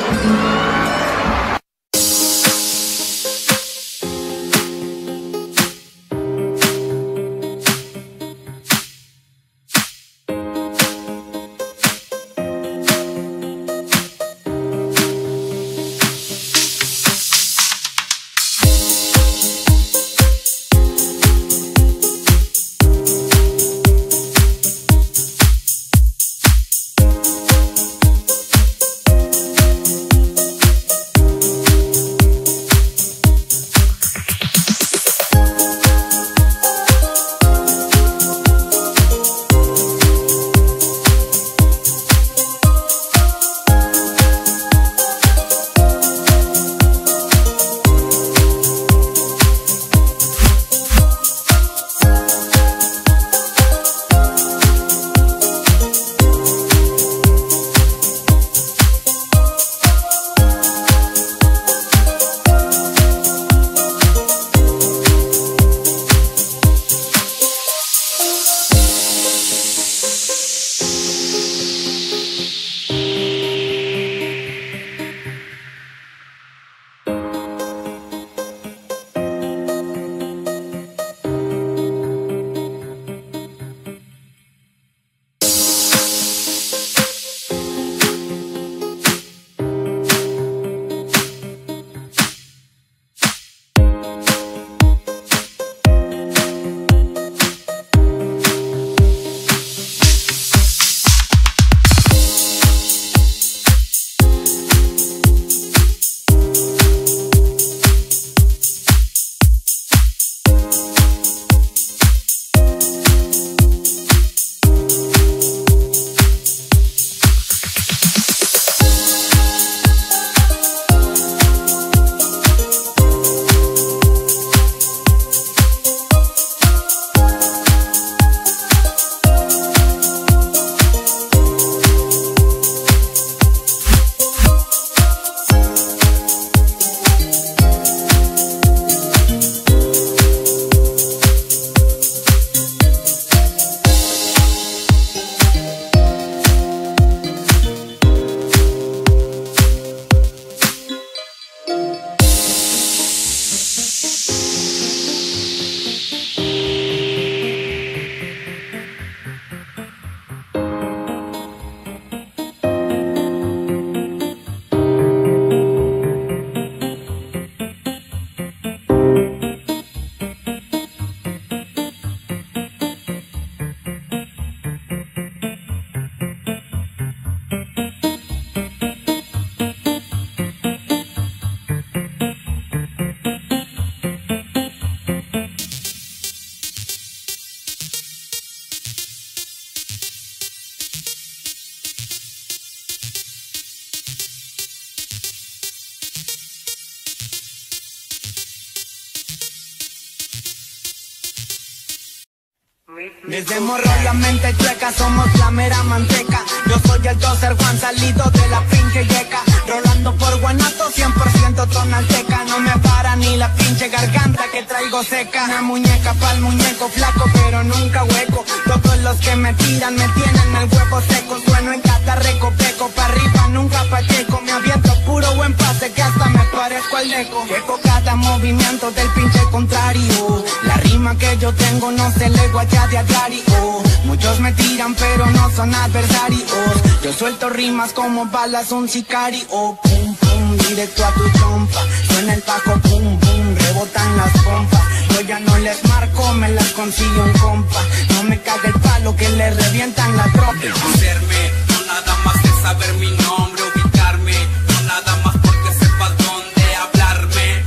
Desde morro la mente chueca, somos la mera manteca. Yo soy el doser Juan salido de la pinche yeca. Rolando por Guanato, cien por ciento tonalteca. No me para ni la pinche garganta que traigo seca. Una muñeca pa'l muñeco flaco, pero nunca hueco. Todos los que me tiran me tienen el huevo seco. Sueno en catarreco, peco pa' arriba, nunca pacheco. Me aviento puro buen pase que hasta me parezco al deco. Checo cada movimiento del pinche contrario. La rima que yo tengo no se le guacha de a diario. Muchos me tiran pero no son adversarios. Yo suelto rimas como balas un sicario. Pum pum, directo a tu trompa. Suena el paco, pum pum, rebotan las pompas. Yo ya no les marco, me las consigue un compa. No me caga el palo que le revientan la trompa. Conocerme, no nada más que saber mi nombre, ubicarme. No nada más porque sepas dónde hablarme.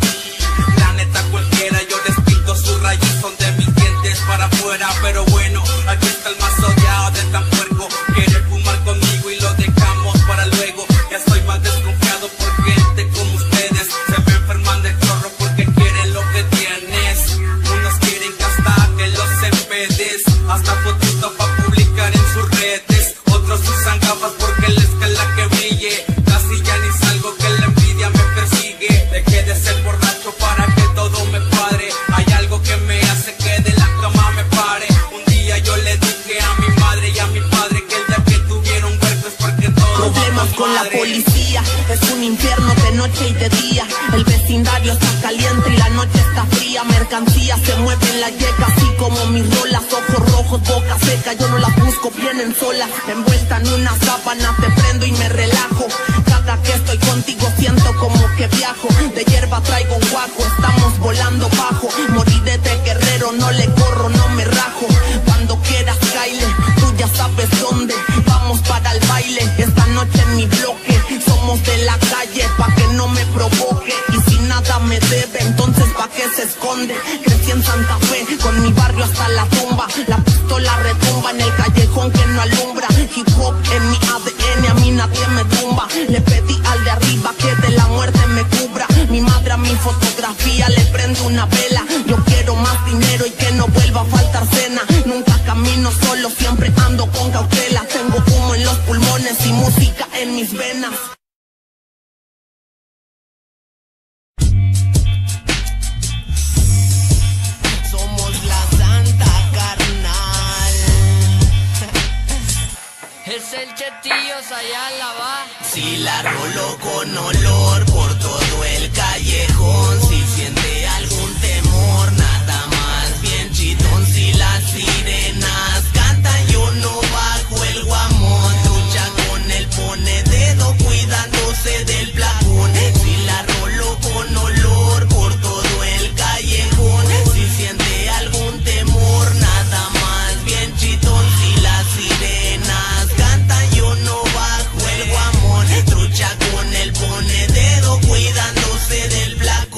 La neta cualquiera, yo les pinto su raíz, son de mis dientes para afuera. Pero bueno, aquí está el más odiado de tan puerco. Quiere fumar conmigo y lo dejamos para luego. Ya estoy más desconfiado por gente como ustedes. Se me enferman de chorro porque quieren lo que tienes. Unos quieren que hasta que los empedes, hasta fotitos para publicar en sus redes. Otros usan gafas porque les cae la que noche y de día. El vecindario está caliente y la noche está fría. Mercancía se mueve en la yeca, así como mis rolas. Ojos rojos, boca seca, yo no las busco, vienen solas. Envuelta en una sábana, te prendo y me relajo. Cada que estoy contigo siento como que viajo. De hierba traigo un guajo, estamos volando bajo. Moriré de guerrero, no le corro, no me rajo. Cuando quieras, Kyle, tú ya sabes dónde. Vamos para el baile, esta noche en mi bloque. Somos de la calle, pa' que no me provoque. Y si nada me debe, entonces pa' qué se esconde. Crecí en Santa Fe, con mi barrio hasta la tumba. La pistola retumba en el callejón que no alumbra. Hip hop en mi A D N, a mí nadie me tumba. Le pedí al de arriba que de la muerte me cubra. Mi madre a mi fotografía le prende una vela. Yo quiero más dinero y que no vuelva a faltar cena. Nunca camino solo, siempre ando con cautela. Tengo humo en los pulmones y música en mis venas. Somos la Santa Carnal. Es el Chetillo Sayala, va. Si la rolo con olor por todo el callejón. Si siente algún temor, nada más bien chitón. Si las sirenas cantan, yo no bajo el guamón. Trucha con el pone dedo cuidándose del plafón. Si la rolo con olor por todo el callejón. Si siente algún temor, nada más bien chitón. Si las sirenas cantan, yo no bajo el guamón. Trucha con el pone dedo cuidándose del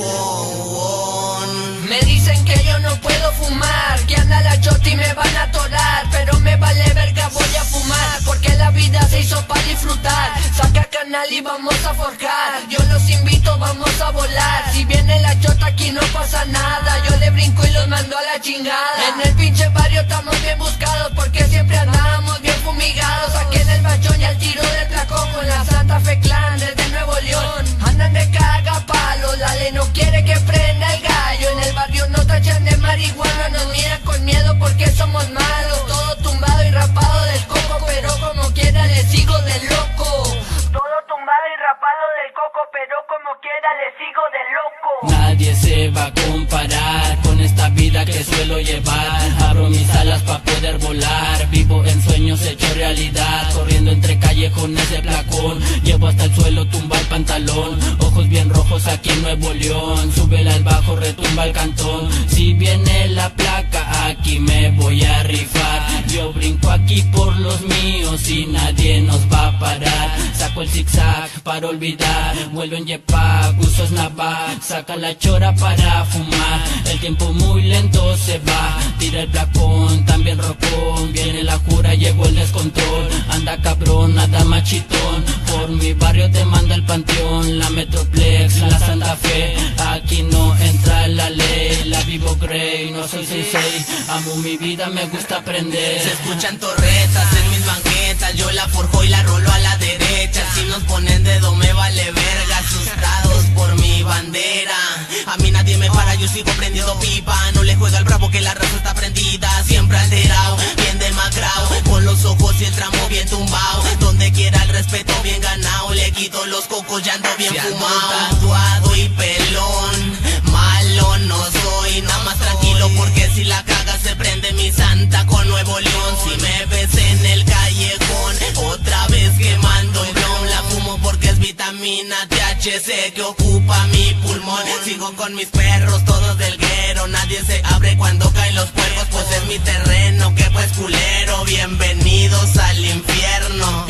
placón. Me dicen que yo no puedo fumar, que anda la chota y me van a atorar. Pero me vale verga, voy a fumar, porque la vida se hizo para disfrutar. Saca canal y vamos a forjar. Yo los invito, vamos a volar. Si viene la chota aquí no pasa nada. Yo le brinco y los mando a la chingada. En el pinche barrio estamos bien buscados, porque siempre andamos bien fumigados. Aquí en el bachón y al tiro del placón, con la Santa Fe Clan desde Nuevo León. Andan de cagapalos, la ley no quiere que prenda el gallo. En el barrio no tachan de marihuana, nos miran con miedo porque somos malos. Todo tumbado y rapado del coco, pero como quiera le sigo de loco. Todo tumbado y rapado del coco, pero como quiera le sigo de loco. Nadie se va a comparar con esta vida que suelo llevar. Abro mis alas para poder volar. Vivo en sueños hechos realidad, corriendo entre callejones de placón. Llevo hasta el suelo, tumba el pantalón. Ojos bien rojos aquí en Nuevo León. Súbela al bajo, retumba el cantón. Si viene la placa, aquí me voy a rifar. Yo brinco aquí por los míos y nadie nos va a parar. Saco el zigzag para olvidar. Vuelo en yepac, uso snapback. Saca la chora para fumar. El tiempo muy lento se va. Tira el placón, también rocón. Viene la cura, llegó el descontrol. Anda cabrón, nada machitón. Por mi barrio te manda el panteón. La Metroplex, la Santa Fe. Aquí no entra la ley. La vivo grey, no soy seis seis. Amo mi vida, me gusta aprender. Se escuchan torretas en mis banquetas. Yo la forjo y la rolo a la derecha. Si nos ponen dedo me vale verga. Asustados por mi bandera. A mí nadie me para, yo sigo prendiendo pipa. No le juego al bravo que la raza está prendida. Siempre alterado, bien demacrado. Con los ojos y el tramo bien tumbado. Donde quiera el respeto bien ganado. Le quito los cocos, ya ando bien fumado. Tatuado y pelón. Malo no soy, nada más tranquilo porque si la caga se prende mi Santa con Nuevo León. Si me ves en el callejón, otra vez quemando el blon. La fumo porque es vitamina T H C que ocupa mi pulmón. Sigo con mis perros, todos del guero. Nadie se abre cuando caen los puercos, pues es mi terreno, que pues culero. Bienvenidos al infierno.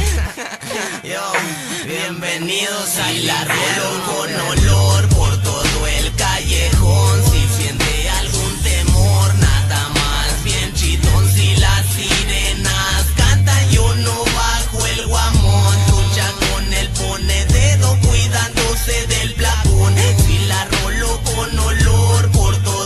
Yo, bienvenidos al la rolo con olor por todo el callejón. Si siente algún temor, nada más bien chitón. Si las sirenas cantan, yo no bajo el guamón. Trucha con el pone dedo cuidándose del plafón. Si la rolo con olor por todo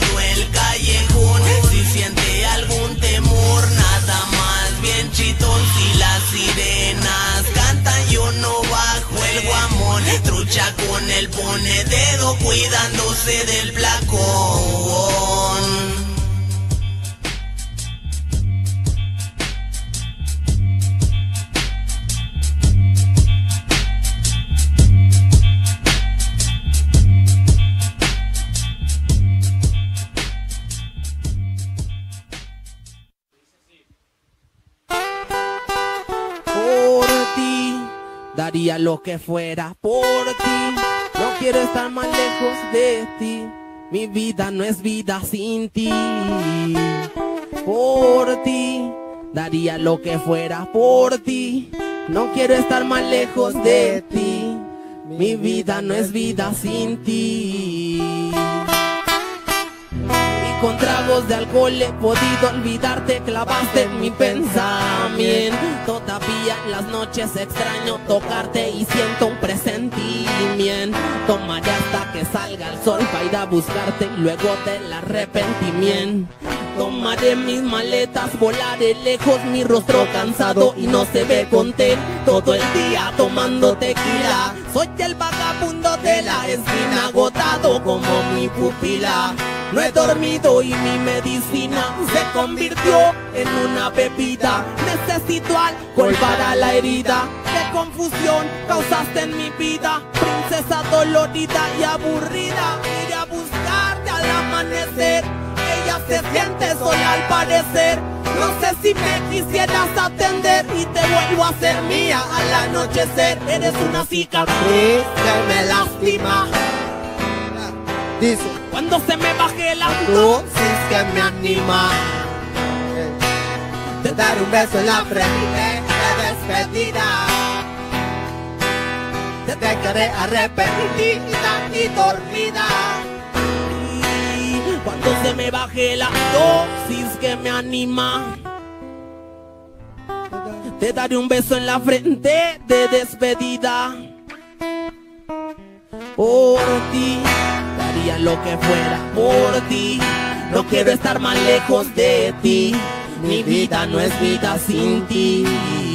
daría lo que fuera por ti. No quiero estar más lejos de ti. Mi vida no es vida sin ti. Por ti, daría lo que fuera por ti. No quiero estar más lejos de ti. Mi vida no es vida sin ti. Y con tragos de alcohol he podido olvidarte. Clavaste en mi pensamiento. Todavía en las noches extraño tocarte y siento un presentimiento. Tomaré hasta que salga el sol para ir a buscarte y luego del arrepentimiento. Tomaré mis maletas, volaré lejos, mi rostro cansado y no se ve contento. Todo el día tomando tequila, soy el vagabundo de la esquina, agotado como mi pupila. No he dormido y mi medicina se convirtió en una bebida. Necesito alcohol para la herida. Qué confusión causaste en mi vida, princesa dolorida y aburrida. Iré a buscarte al amanecer. Ella se siente sola al parecer. No sé si me quisieras atender y te vuelvo a ser mía al anochecer. Eres una cicatriz que me lastima. Dice, cuando se me baje la dosis que me anima, te daré un beso en la frente de despedida. Te dejaré arrepentida y dormida. Cuando se me baje la dosis que me anima, te daré un beso en la frente de despedida. Por ti, daría lo que fuera por ti. No quiero estar más lejos de ti. Mi vida no es vida sin ti.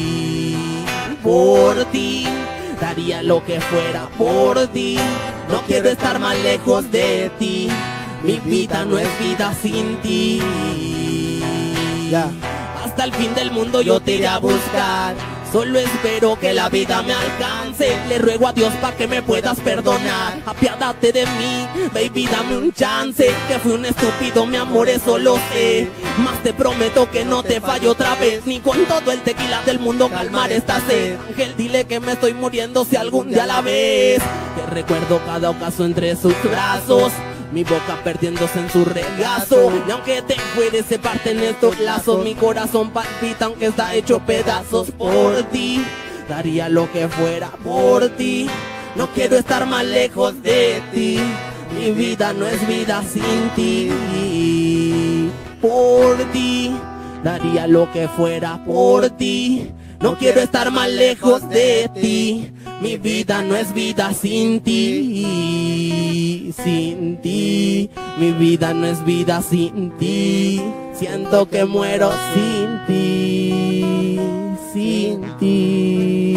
Por ti, daría lo que fuera por ti. No quiero estar más lejos de ti. Mi vida no es vida sin ti. Yeah. Hasta el fin del mundo yo te iré a buscar. Solo espero que la vida me alcance. Le ruego a Dios para que me puedas perdonar. Apiádate de mí, baby, dame un chance. Que fui un estúpido, mi amor, eso lo sé. Más te prometo que no te fallo otra vez. Ni con todo el tequila del mundo calmar esta sed. Ángel, dile que me estoy muriendo si algún día la ves. Que recuerdo cada ocaso entre sus brazos, mi boca perdiéndose en su regazo. Y aunque te fueres, se parten estos lazos. Mi corazón palpita aunque está hecho pedazos. Por ti, daría lo que fuera por ti. No quiero estar más lejos de ti. Mi vida no es vida sin ti. Por ti, daría lo que fuera por ti. No quiero estar más lejos de ti. Mi vida no es vida sin ti. Sin ti, mi vida no es vida sin ti. Siento que muero sin ti. Sin ti.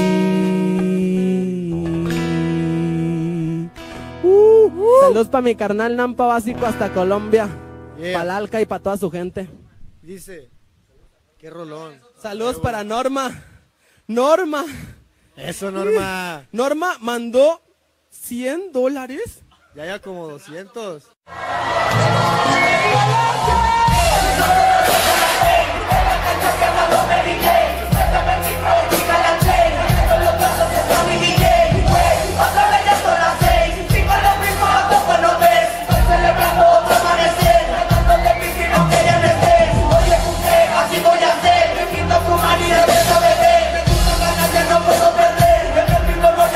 Uh, uh. Saludos para mi carnal Nampa Básico hasta Colombia. Yeah. Para Alca y para toda su gente. Dice, qué rolón. Saludos para Norma. Norma. Eso, Norma. Norma mandó cien dólares. Ya ya como doscientos.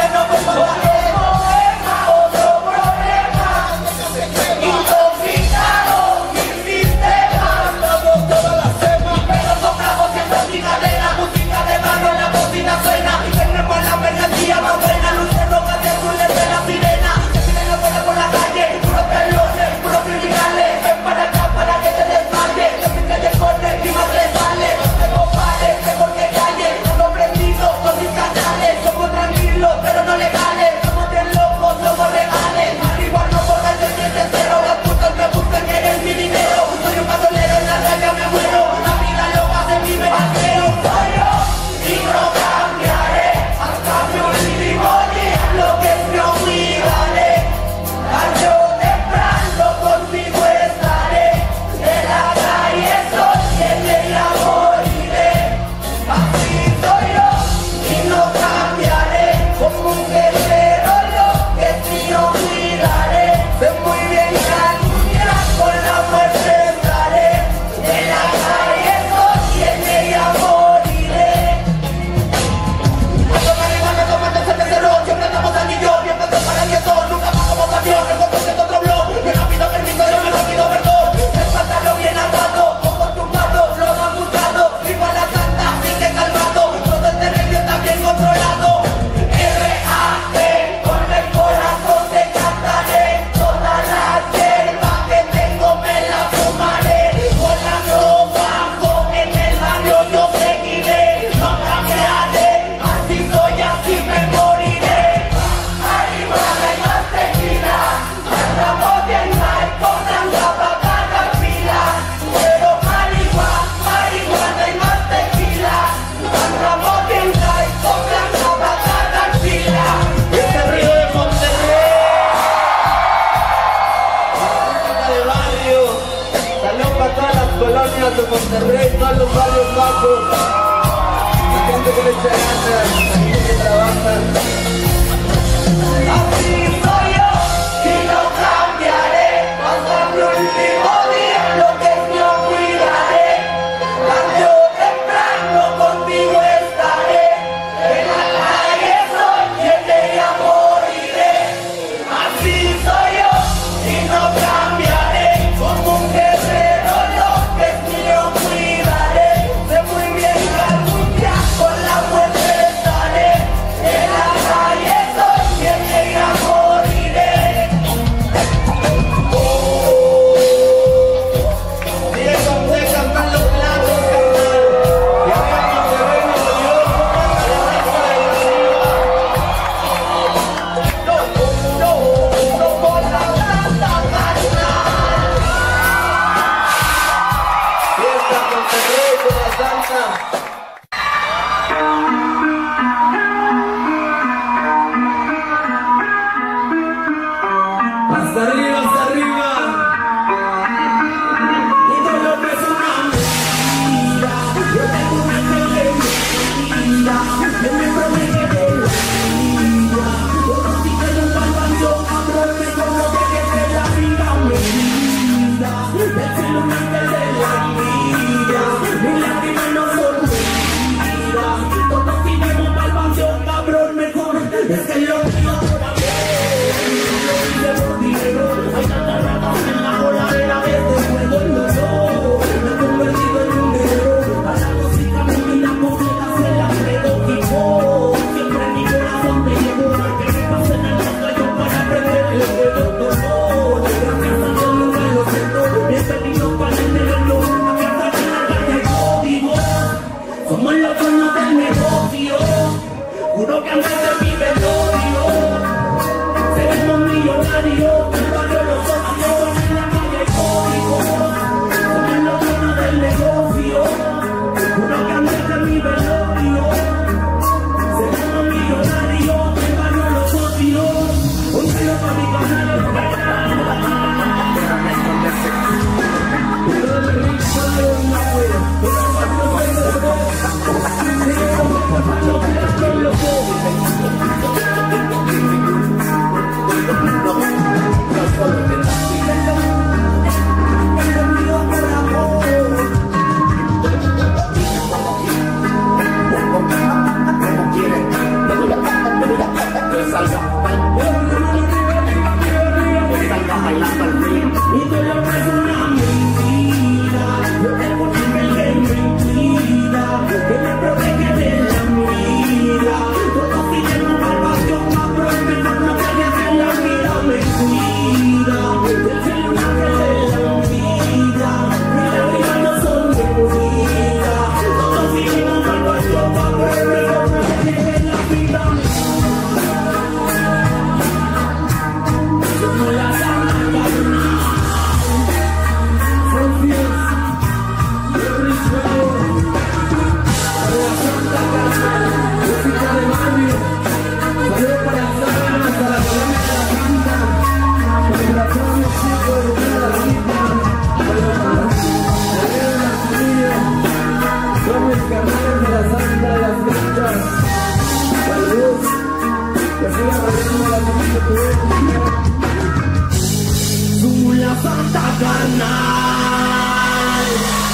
Intoxicado. Lagunas de Monterrey, todos los barrios bajos, la gente que le echa ganas, la gente que trabaja. Así soy yo y no cambiaré, hasta mi último día lo que es mío cuidaré. Tarde o temprano contigo estaré, en la calle soy y en ella moriré. Así soy yo y no cambiaré, como un guerrero lo que es mío cuidaré. Sé muy bien que algún día con la muerte estaré, en la calle soy y en ella moriré. Oh, y eso fue cantar los platos, carnal. Y acá en Monterrey nos dio no, no, no por la plata, carnal. Fiesta Monterrey con la salsa. Hasta arriba, hasta arriba. Y todo lo que es una mentira, yo tengo una que me mira, que me promete de la vida. Otros dicen un palpanzo, abrirme con lo que quiere la vida me vida. El cielo me de la envidia, mis lágrimas no son mentiras. Todos tienen un palpanzo, cabrón mejor, es que lo mío ahora me lo hice por dinero. Hay tantas ratas en la voladera que te juego en los ojos. Me he convertido en un guerrero, a la música me mira cosas se las pedótico. Siempre en mi corazón te llevo, que me pasen en los gallos para aprender el dedo dolor. Gracias a Dios nunca lo siento, bienvenidos para entenderlo. Acá está en la calle código, somos los dueños del negocio. Juro que antes de mi velorio seremos millonarios, el barrio los socios, en la calle código. Somos los dueños del negocio. Juro que antes de mi velorio seremos millonarios, el barrio los socios. Un tiro para mi canal. Bailando al ritmo. Y tú lo que es una mentira, yo tengo un ángel que me cuida, que me protege de la mira. Todos tienen un malvado, cabrón, mejor no calles en la vida me cuida. Yo soy un ángel de la vida, mis lágrimas no son mentiras. Todos tienen un malvado, cabrón, mejor no calles en la vida. Somos la santa carnal. Música de barrio, saludos para las damas, para la colonia de la Santa, celebraciones chicos de toda la vida, saludos para la familia, son mis carnales de la Santa de las Granjas, saludos, que sigan barriendo la familia que somos la Santa carnal.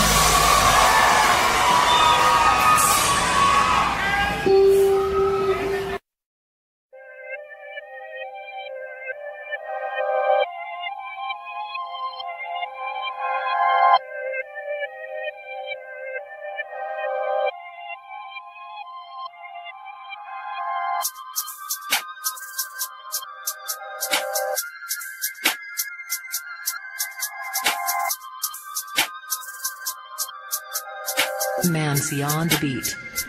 Mancy on the beat.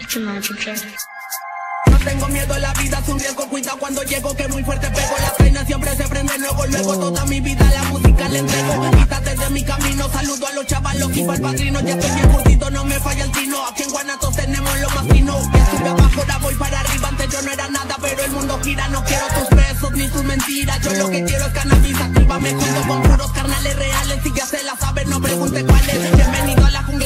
No tengo miedo, la vida es un riesgo, cuida cuando llego que muy fuerte pego. Las penas siempre se prenden luego, luego toda mi vida la música le entrego. Quítate de mi camino, saludo a los chavalos y al padrino. Ya estoy bien curtido, no me falla el tino. Aquí en Guanatos tenemos lo más fino. Ya estuve abajo, ahora voy para arriba. Antes yo no era nada, pero el mundo gira. No quiero tus besos ni tus mentiras. Yo lo que quiero es cannabis activa. Me junto con puros carnales reales. Si ya se la saben, no pregunte cuáles. Bienvenido a la jungla.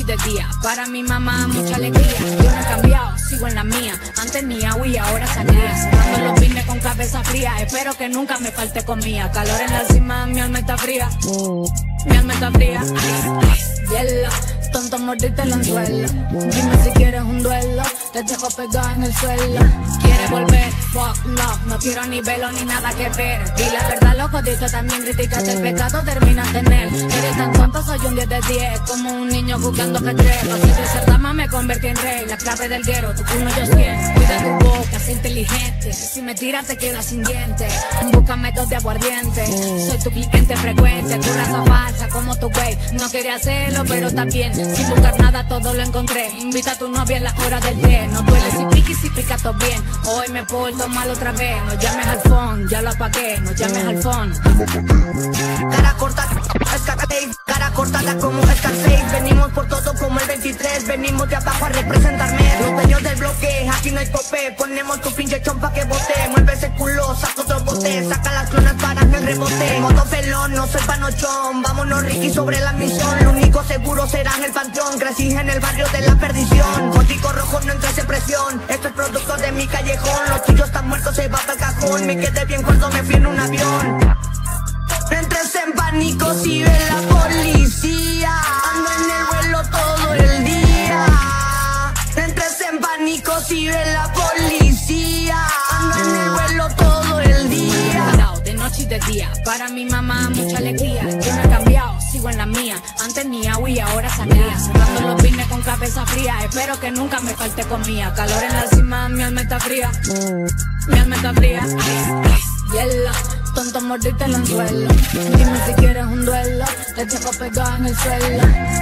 de día. Para mi mamá mucha alegría. Yo no he cambiado, sigo en la mía. Antes ni agua y ahora sangría. Cerrando los pines con cabeza fría. Espero que nunca me falte comida. Calor en la cima, mi alma está fría. Mi alma está fría. Hielo, tonto mordiste el anzuelo. Dime si quieres un duelo. Te dejo pegado en el suelo. Quieres volver, fuck love. No quiero ni velo ni nada que ver. Y la verdad lo jodiste también. Criticaste el pecado, terminas en él. Eres tan tonto, soy un diez de diez. Como un niño buscando que tres. Así de ser dama me convertí en rey. La clave del guero, tu culo yo cien. Cuida tu boca, sé inteligente. Si me tiras te quedas sin dientes. Búscame dos de aguardiente. Soy tu cliente frecuente. Tu raza falsa como tu güey. No quería hacerlo pero también. Sin buscar nada todo lo encontré. Invita a tu novia en la hora del té. No duele si pique y si pica todo bien. Hoy me porto mal otra vez. No llames al phone, ya lo apagué. No llames al phone. Cara cortada, Scarface, cara cortada como Scarface. Venimos por todo como el veintitrés. Venimos de abajo a representarme. Los dueños del bloque, aquí no hay tope. Ponemos tu pinche chompa que bote. Mueve ese culo, saca otro bote. Saca las clonas para el rebote. Modo pelón, no soy panochón. Vámonos Ricky sobre la misión. Lo único seguro será en el panteón. Crecí en el barrio de la perdición. Botico rojo, no entres en presión. Esto es producto de mi callejón. Los tuyos están muertos, se va para el cajón. Me quedé bien cuando me fui en un avión. Entres en pánico si ve la policía. Ando en el vuelo todo el día. Entres en pánico si ve la policía. Ando en el vuelo todo el día. De noche y de día, para mi mamá mucha alegría. Yo no he cambiado, sigo en la mía. Antes ni agua y ahora sangría. Cerrando los pines con cabeza fría. Espero que nunca me falte comida. Calor en la cima, mi alma está fría. Mi alma está fría. Hielo, tonto mordiste el anzuelo. Dime si quieres un duelo. Te dejo pegado en el suelo.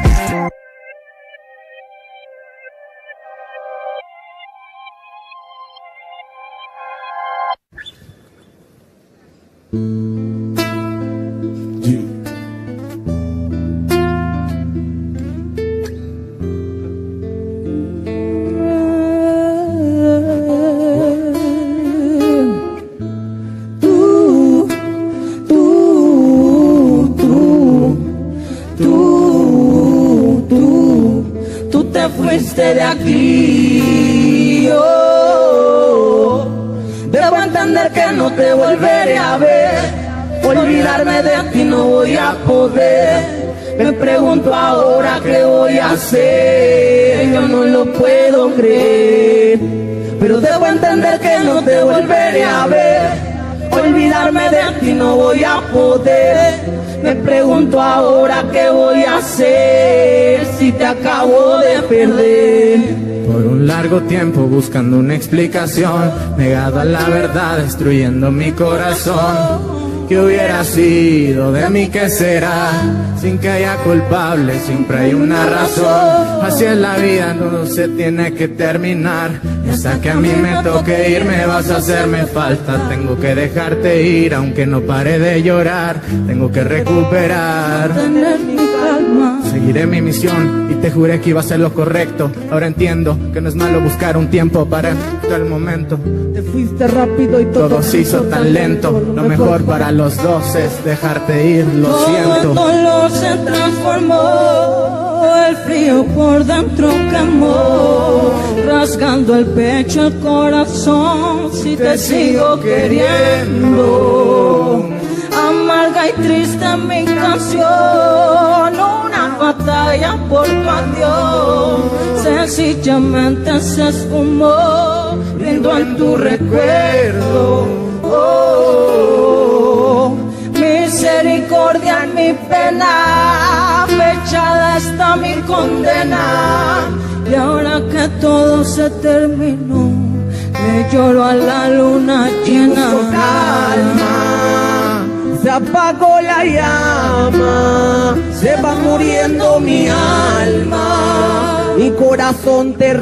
De aquí, oh, debo entender que no te volveré a ver. Olvidarme de ti no voy a poder. Me pregunto ahora qué voy a hacer. Yo no lo puedo creer, pero debo entender que no te volveré a ver. Olvidarme de ti no voy a poder. Me pregunto ahora qué voy a hacer si te acabo de perder. Por un largo tiempo buscando una explicación, negado a la verdad, destruyendo mi corazón. ¿Qué hubiera sido de mí? ¿Qué será? Sin que haya culpable, siempre hay una razón. Así es la vida, todo se tiene que terminar. Y hasta que a mí me toque irme vas a hacerme falta. Tengo que dejarte ir, aunque no pare de llorar. Tengo que recuperar, seguiré mi misión y te juré que iba a ser lo correcto. Ahora entiendo que no es malo buscar un tiempo para el momento. Te fuiste rápido y todo, todo se hizo tan lento. Lo mejor para los dos es dejarte ir, lo siento. Todo el dolor se transformó, el frío por dentro quemó, rasgando el pecho, el corazón. Si te sigo queriendo, amarga y triste mi canción, una batalla por tu adiós. Sencillamente se esfumó, viendo en tu recuerdo. Oh, misericordia en mi pena, fechada está mi condena. Y ahora que todo se terminó, le lloro a la luna llena. Alma, se apagó la llama, se va muriendo mi alma, mi corazón te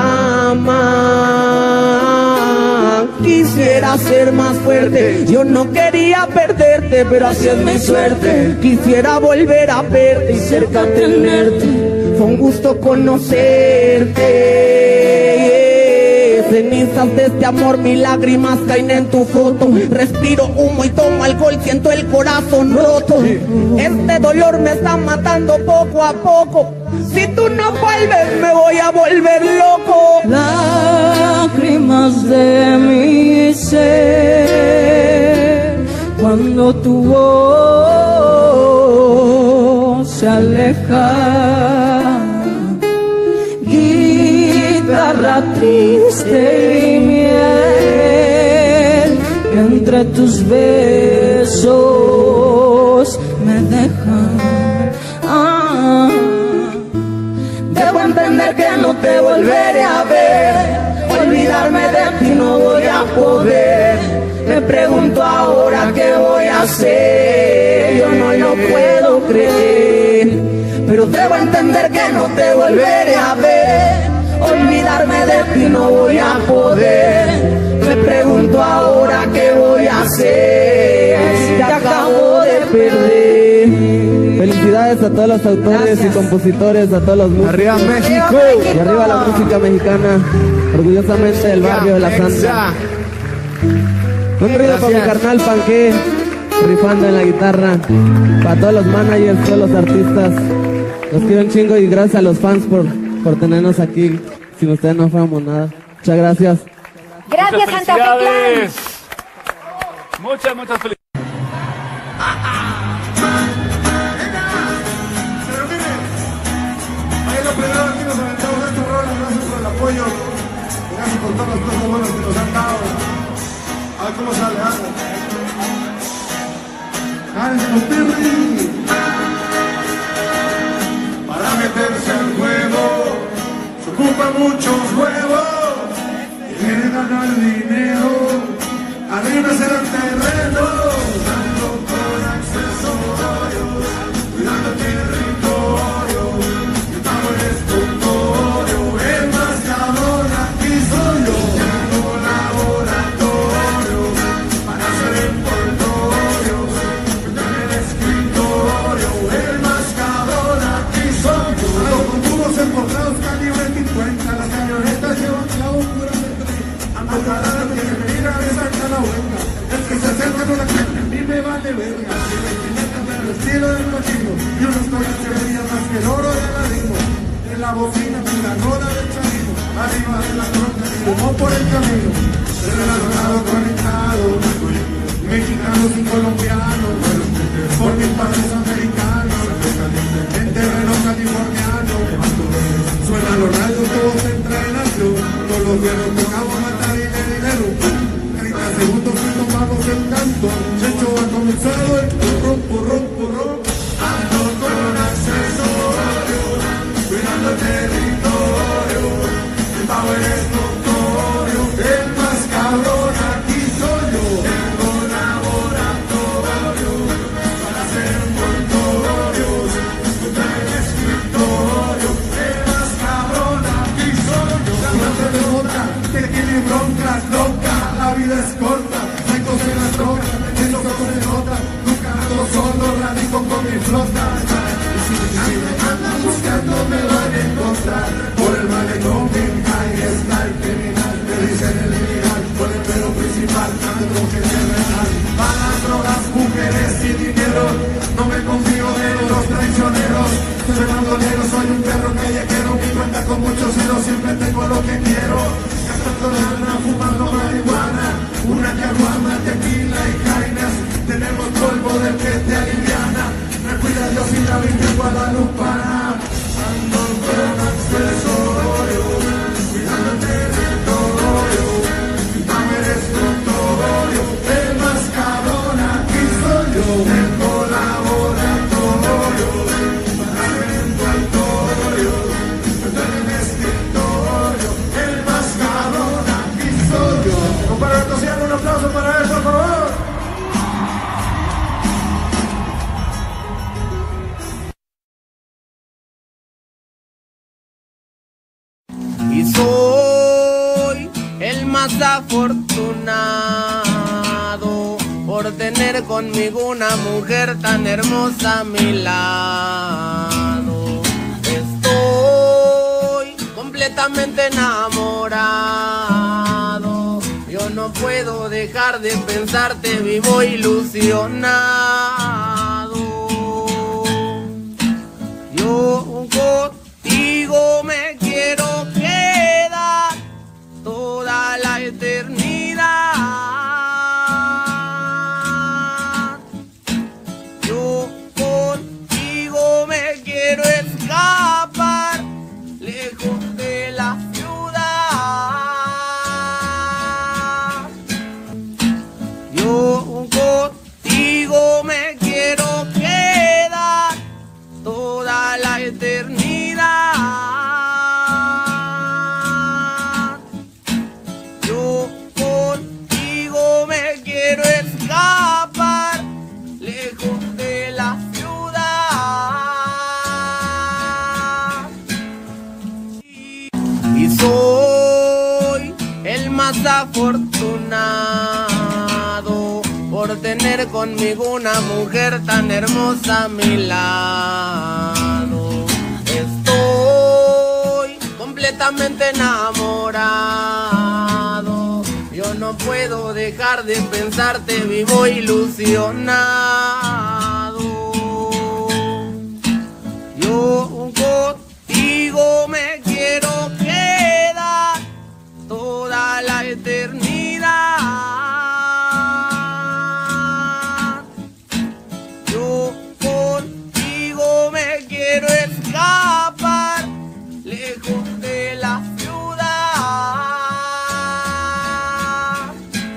reclama. Quisiera ser más fuerte, yo no quería perderte, pero así es mi suerte. Quisiera volver a verte y cerca tenerte, fue un gusto conocerte. cenizas de este amor, mis lágrimas caen en tu foto. Respiro humo y tomo alcohol, siento el corazón roto. Este dolor me está matando poco a poco. Si tú no vuelves me voy a volver loco. Lágrimas de mi ser, cuando tu voz se aleja. Guitarra triste y miel, que entre tus besos me dejan. Ah, debo entender que no te volveré a ver. Olvidarme de ti no voy a poder. Me pregunto ahora qué voy a hacer. Yo no lo puedo creer, pero debo entender que no te volveré a ver. Olvidarme de ti no voy a poder. Me pregunto ahora qué voy a hacer. Te acabo de perder. Felicidades a todos los autores Gracias. y compositores, a todos los músicos. ¡Arriba México! Y arriba la música mexicana, orgullosamente del barrio de La Santa. Un ruido para mi carnal Panqué, rifando en la guitarra. Para todos los managers, todos los artistas. Los quiero un chingo y gracias a los fans por, por tenernos aquí. Sin ustedes no fuéramos nada. Muchas gracias. Gracias, Santa Fe Clan. Muchas, muchas felicidades. Primero aquí nos aventamos estos roles, gracias por el apoyo, gracias por todas las cosas buenas que nos han dado. A ver cómo sale, ¿eh? ¡Ánimo, Pirri! Para meterse al juego se ocupan muchos huevos y quieren ganar dinero, arriba será el terreno, dando con accesorios, cuidando el territorio. El más cabrón aquí soy yo. Tengo laboratorio para hacer envoltorio, en el escritorio. El más cabrón aquí soy yo. Hago con tubos emborrados calibre cincuenta. Las camionetas llevan clavo pura metralla. Ando cada que me mira me saca la vuelta. El que se acerca no la cuenta, a mí me vale verga. Si me quitan el estilo del cochino y unos collas que brillan más que el oro de la ritmo. La bocina con la roda del camino, arriba de la troca y humo por el camino, relacionado, conectado, mexicanos y colombianos, por mis padres americanos, en terreno californiano, suena los rayos, todos se entrenan, yo, todos los viernes tocamos matar y de dinero, treinta segundos que tomamos el canto, Checho ha comenzado el purrón, purrón, purrón, ando con accesorio. Cuidando el territorio, el power es notorio, el más cabrón aquí soy yo. Tengo laboratorio para hacer envoltorios, juntar el escritorio, el más cabrón aquí soy yo. La muerte de otra, que tiene broncas, loca, la vida es corta, hay cosas en las trocas, metiendo cosas en otra, nunca ando solo, radico con mi flota. Si me andan buscando me van a encontrar por el malecón, ahí está el criminal, me dicen el ilegal, por el pelo principal, ando que se real. Para las drogas, mujeres y dinero, no me confío de los traicioneros. Soy bandolero, soy un perro callejero, mi cuenta con muchos ceros, siempre tengo lo que quiero. Gastando lana, fumando marihuana, una caguama, tequila y jainas. Tenemos polvo del que te aliviana. Me cuida Dios y la Virgen Guadalupana. Ando con accesorio, cuidando el territorio. Mi mamá eres notorio, el más cabrón aquí soy yo. Tengo laboratorio para hacer envoltorio, meter en escritorio. El más cabrón aquí soy yo. Compadre Tosiano, un aplauso para él, por favor. Y soy el más afortunado por tener conmigo una mujer tan hermosa a mi lado. Estoy completamente enamorado no puedo dejar de pensarte, vivo ilusionado. Yo contigo me quiero quedar toda la eternidad. Yo contigo me quiero escapar lejos de la ciudad. Yo contigo me quiero quedar toda la eternidad. Yo contigo me quiero escapar lejos de la ciudad. Y soy el más afortunado por tener conmigo una mujer tan hermosa a mi lado. Estoy completamente enamorado. Yo no puedo dejar de pensarte, vivo ilusionado. Yo contigo me quiero quedar toda la eternidad. Yo contigo me quiero escapar lejos de la ciudad.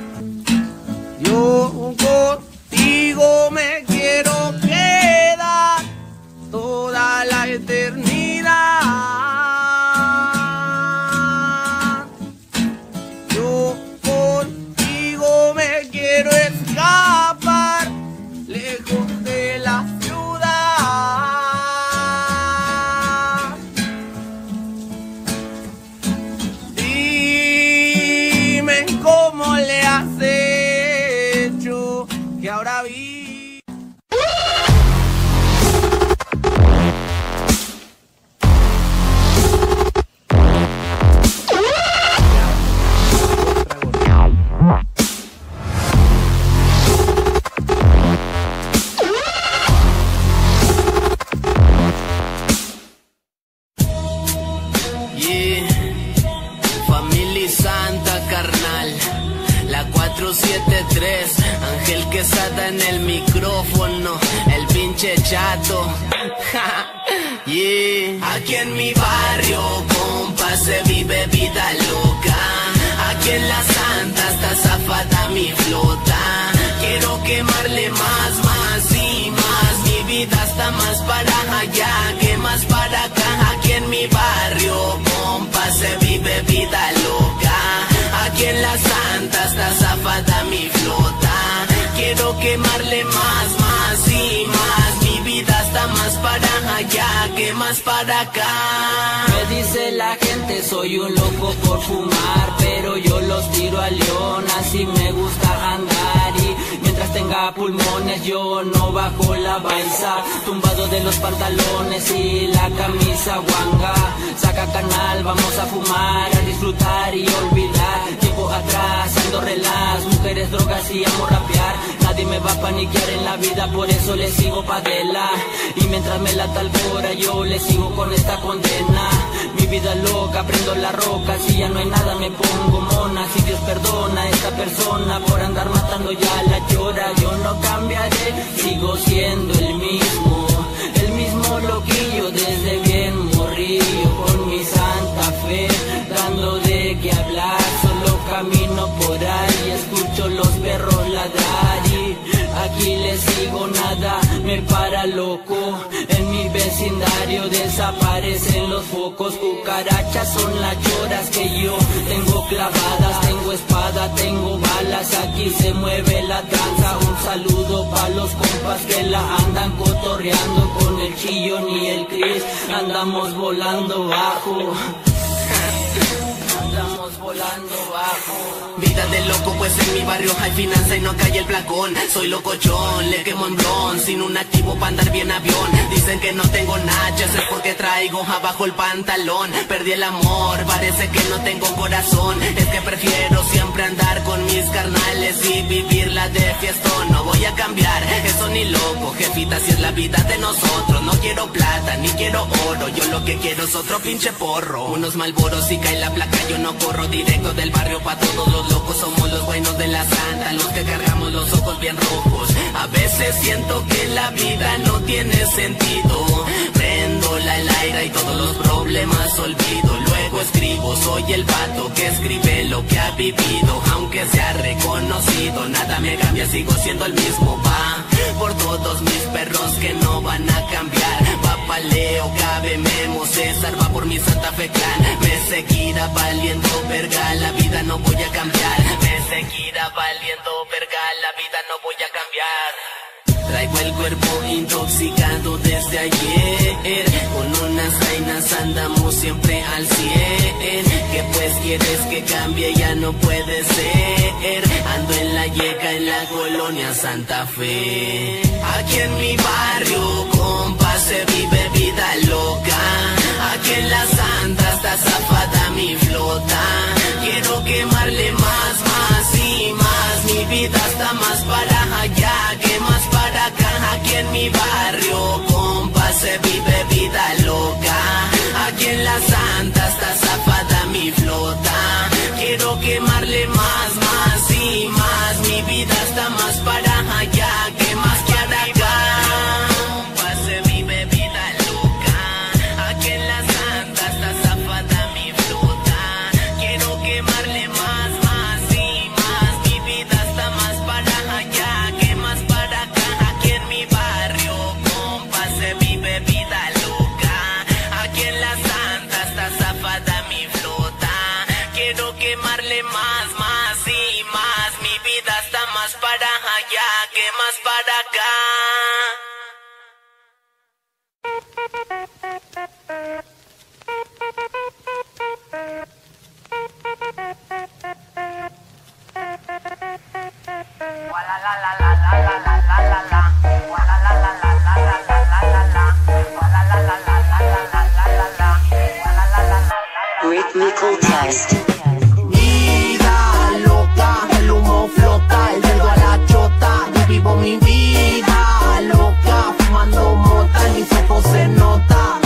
Yo contigo me quiero quedar toda la eternidad. Yo contigo me quiero escapar lejos de la ciudad. Dime cómo le has hecho que ahora vi. Yeah, familia Santa carnal, la cuatro siete tres, Ángel Quesada en el micrófono, el pinche chato. Yeah, aquí en mi barrio, compa, se vive vida loca. Aquí en la Santa está zafada mi flota. Quiero quemarle más, más y más. Mi vida está más para allá que más para acá. Aquí en mi barrio, compa, se vive vida loca. Aquí en la Santa está zafada mi flota. Quiero quemarle más, más y más. Mi vida está más para allá que más para acá. Me dice la gente soy un loco por fumar, pero yo los tiro a león, así me gusta andar. Y mientras tenga pulmones yo no bajo la balsa, tumbado de los pantalones y la camisa guanga. Saca canal, vamos a fumar, a disfrutar y olvidar. Tiempo atrás, ando relax, mujeres, drogas y amo rapear. Nadie me va a paniquear en la vida, por eso le sigo pa' dela. Y mientras me lata el cora yo le sigo con esta condena. Mi vida loca, prendo la roca, si ya no hay nada me pongo mona. Si Dios perdona a esta persona por andar matando ya la llora. Yo no cambiaré, sigo siendo el mismo, el mismo loquillo desde bien morrillo. Con mi santa fe, dando de qué hablar, solo camino por ahí, escucho los perros ladrar. Y aquí les sigo, nada me para loco. En mi vecindario desaparecen los focos. Cucarachas son las lloras que yo tengo clavadas. Tengo espada, tengo balas, aquí se mueve la danza. Un saludo pa' los compas que la andan cotorreando. Con el Chillón y el Cris andamos volando bajo. Andamos volando bajo. Vida de loco, pues en mi barrio hay finanza y no cae el placón. Soy locochón, le quemo en blon, sin un activo pa' andar bien avión. Dicen que no tengo nachos, es porque traigo abajo el pantalón. Perdí el amor, parece que no tengo corazón. Es que prefiero siempre andar con mis normales y vivirla de fiestón. No voy a cambiar, eso ni loco, jefita, si es la vida de nosotros. No quiero plata, ni quiero oro, yo lo que quiero es otro pinche porro. Unos malboros y cae la placa, yo no corro, directo del barrio pa' todos los locos. Somos los buenos de la santa, los que cargamos los ojos bien rojos. A veces siento que la vida no tiene sentido. Prendo la aire y todos los problemas olvido. Luego escribo, soy el vato que escribe lo que ha vivido. Aunque sea reconocido, nada me cambia, sigo siendo el mismo. Va por todos mis perros que no van a cambiar. Va pa' Leo, Cabe, Memo, César, va por mi Santa Fe Clan. Me seguirá valiendo verga, la vida no voy a cambiar. Me seguirá valiendo verga, la vida no voy a cambiar. Traigo el cuerpo intoxicado desde ayer. Con unas vainas andamos siempre al cien. Que pues quieres que cambie, ya no puede ser. Ando en la yeca, en la colonia Santa Fe. Aquí en mi barrio, compa, se vive vida loca. Aquí en la Santa está zafada mi flota. Quiero quemarle más, más y más. Mi vida está más para allá que más para acá. Aquí en mi barrio, compa, se vive vida loca. Aquí en la Santa está zafada mi flota. Quiero quemarle más, más y más. Mi vida está más para allá que más para acá. Compa, se vive vida loca. Aquí en la Santa está zafada mi flota. Quiero quemarle más, más y más. Mi vida está más para allá que más para acá. Aquí en mi barrio, compa, se vive vida loca. Aquí en la Santa está zafada mi flota. Quiero quemarle más, más y más. Mi vida está más para allá que más para acá. Rhythmical test. Vida loca, el humo flota, el dedo a la chota. Yo vivo mi vida loca, fumando mota, en mis ojos se nota.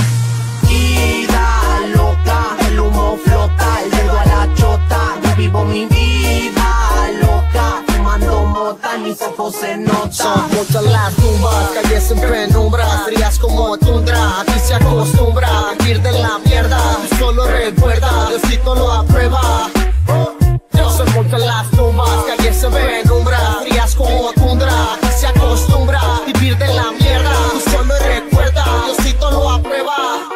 Vida loca, el humo flota, el dedo a la chota. Yo vivo mi vida loca, fumando mota, en mis ojos se nota. Son muchas las tumbas, calles en penumbra, frías como tundra. Aquí se acostumbra a vivir de la mierda. Solo recuerda, Diosito lo aprueba. Son muchas las tumbas, calles en penumbra, frías como tundra. Aquí se acostumbra a vivir de la mierda. Solo recuerda, Diosito lo aprueba.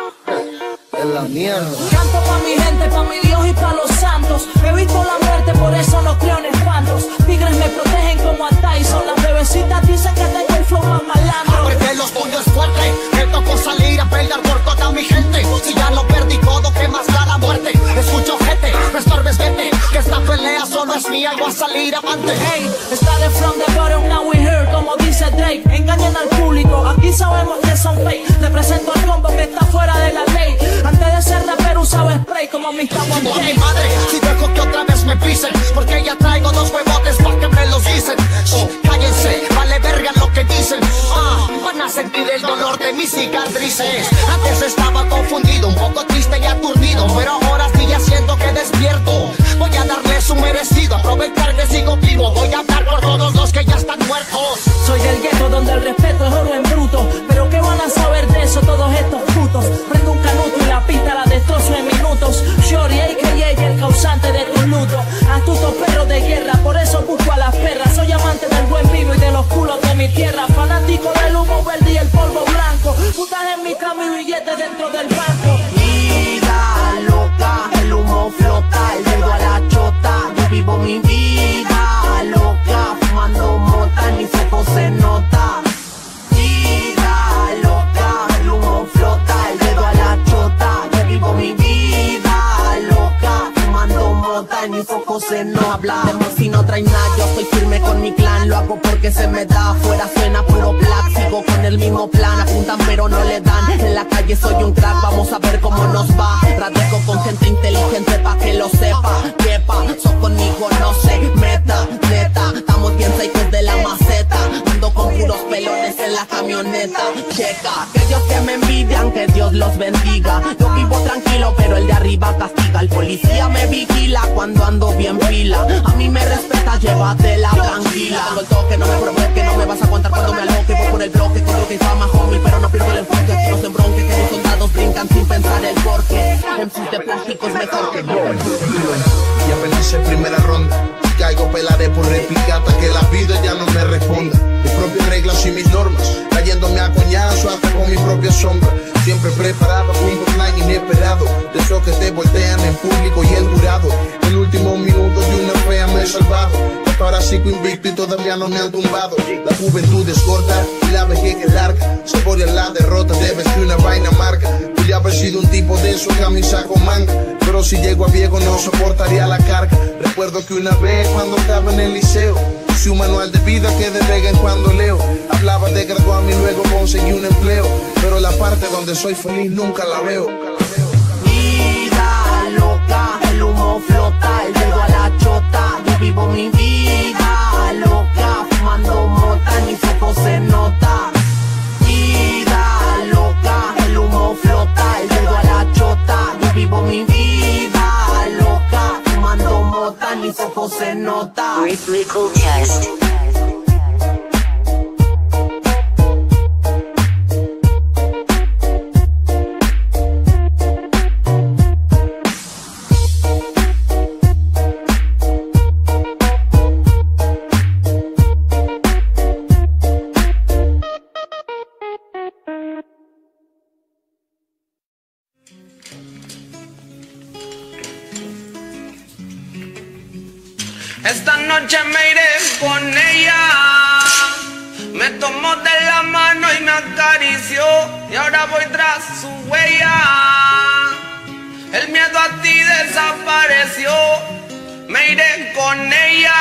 De la mierda. Canto pa' mi gente, pa' mi Dios y pa' los santos. He visto la muerte, por eso no creo en espantos. Tigres me protegen como a Tyson. Las bebecitas dicen que tengo el flow más malandro. Apreté los puños fuerte, me tocó salir a pelear por toda mi gente. Si ya lo perdí todo, ¿qué más da la muerte? Escucho gente, no estorbes, vete, que esta pelea solo es mía y voy a salir avante. Hey, started from the bottom, now we here, como dice Drake. Engañan al público, aquí sabemos que son fake. Represento al combo que está fuera de la ley. Antes de ser rapero usaba spray como mi cabo. Por mi madre, si dejo que otra vez me pisen, porque ya traigo dos huevotes pa' que me los dicen. Shh, cállense, vale verga lo que dicen. Ah, van a sentir el dolor de mis cicatrices. Antes estaba confundido, un poco triste y aturdido, pero ahora estoy haciendo que despierto. Voy a darle su merecido, aprovechar que sigo vivo. Voy a hablar por todos los que ya están muertos. Soy del gueto donde el respeto es oro en bruto. Pero ¿qué van a saber de eso todos estos putos? Prendo un canuto y la pista la destrozo en minutos. Shorty, a k a el causante de tu luto. Astuto perro de guerra, por eso busco a las perras. Soy amante del buen vino y de los culos de mi tierra. Fanático del humo verde y el polvo blanco. Putas en mi cama y billetes dentro del banco. Vida loca, el humo flota, el dedo a la chota. Yo vivo mi vida loca, fumando mota, en mis ojos se nota. Vida loca, el humo flota, el dedo a la chota. Yo vivo mi vida loca, fumando mota, en mis ojos se nota. Hablamos si no trae nada, yo estoy firme con mi clan. Lo hago porque se me da, afuera suena puro black. Sigo con el mismo plan, apuntan pero no le dan. En la calle soy un crack, vamos a ver cómo nos va. Radezco con gente inteligente pa' que lo sepa. Quepa, so conmigo no se meta, neta. yo ando bien pila. A mí me respeta, llévatela tranquila. Tengo el toque, no me provoque, no me vas a aguantar cuando me aloque. Voy por el bloque con lo que fama, homie, pero no pierdo el enfoque. No se embronque, que mis soldados brincan sin pensar el porqué. M Cs de plástico es mejor que yo. Y apenas en primera ronda caigo, pelaré por réplica hasta que la vida ya no me responda. Mis propias reglas y mis normas, cayéndome a coñazo hasta con mi propia sombra. Siempre preparado, un punchline inesperado, de esos que te voltean en público y el jurado. El último minuto de una fea me he salvado. Hasta ahora sigo invicto y todavía no me han tumbado. La juventud es corta y la vejez es larga. Saborear la derrota, debe ser una vaina amarga. Voy a haber sido un tipo de esos camisa con manga, pero si llego a viejo no soportaría la carga. Recuerdo que una vez cuando estaba en el liceo, hice un manual de vida que de vez en cuando leo. Hablaba de graduarme y luego conseguí un empleo, pero la parte donde soy feliz nunca la veo. Vida loca, el humo flota, el dedo a la chota. Yo vivo mi vida loca, fumando mota, ni foco se nota. Vida loca, el humo flota, el dedo a la chota. Yo vivo mi vida loca, fumando mota, ni foco se nota. Rhythmical test. Esta noche me iré con ella. Me tomó de la mano y me acarició, y ahora voy tras su huella. El miedo a ti desapareció, me iré con ella.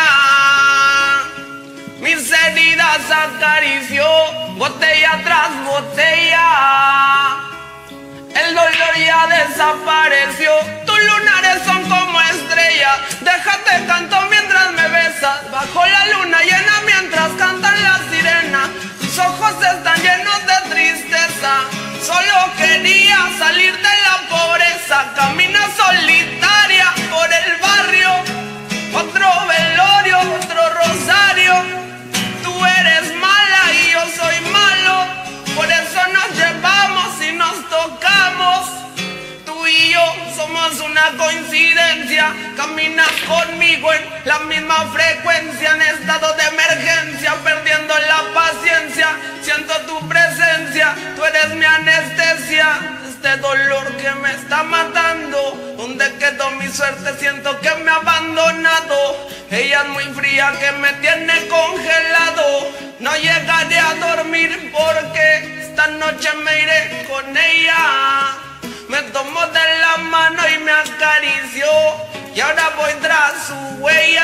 Mis heridas acarició, botella tras botella. El dolor ya desapareció, tus lunares son como estrellas. Déjate canto mientras me besas, bajo la luna llena mientras cantan las sirenas. Tus ojos están llenos de tristeza, solo quería salir de la pobreza. Camina solitaria por el barrio, otro velorio, otro rosario. Tú eres mala y yo soy malo, por eso nos llevamos y nos tocamos. Tú y yo somos una coincidencia, caminas conmigo en la misma frecuencia. En estado de emergencia, perdiendo la paciencia, siento tu presencia, tú eres mi anestesia. Este dolor que me está matando, ¿dónde quedó mi suerte? Siento que me ha abandonado. Ella es muy fría que me tiene congelado. No llegaré a dormir porque esta noche me iré con ella. Me tomó de la mano y me acarició, y ahora voy tras su huella.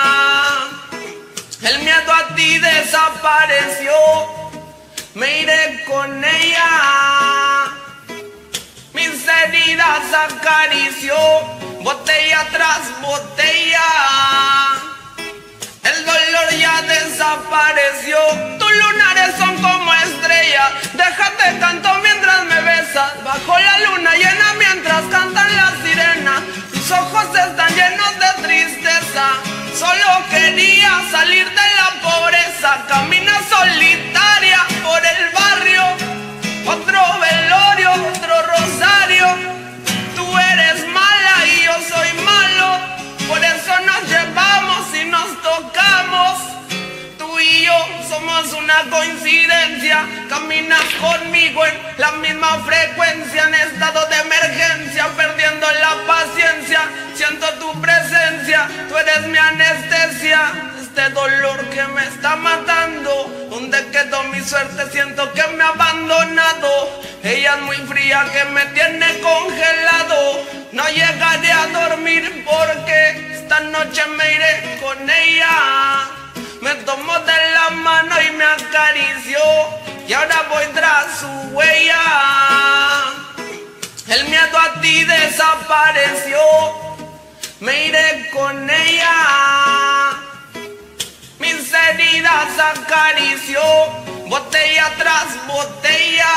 El miedo a ti desapareció, me iré con ella. Mis heridas acarició, botella tras botella. El dolor ya desapareció, tus lunares son como estrellas. Déjate canto mientras me besas, bajo la luna llena mientras cantan las sirenas. Tus ojos están llenos de tristeza, solo quería salir de la pobreza. Camina solitaria por el barrio, otro velorio, otro rosario. Tú eres mala y yo soy malo, por eso nos llevamos y nos tocamos. Tú y yo somos una coincidencia, caminas conmigo en la misma frecuencia. En estado de emergencia, perdiendo la paciencia, siento tu presencia, tú eres mi anestesia. Este dolor que me está matando, ¿dónde quedó mi suerte? Siento que me ha abandonado. Ella es muy fría que me tiene congelado. No llegaré a dormir porque esta noche me iré con ella. Me tomó de la mano y me acarició, y ahora voy tras su huella. El miedo a ti desapareció, me iré con ella. Mis heridas acarició, botella tras botella.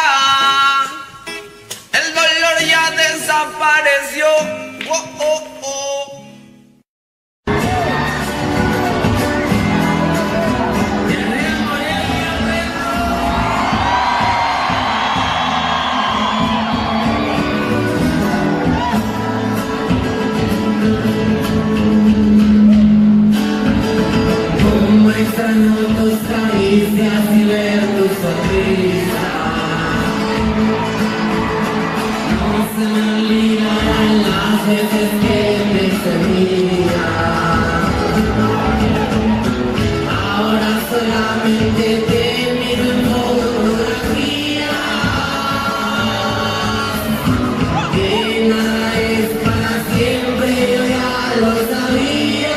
El dolor ya desapareció. Oh, oh, oh. caricias y ver tu sonrisa. No se me olvidarán las veces que me seguía. Ahora solamente te miro en fotografía. Que nada es para siempre, yo ya lo sabía.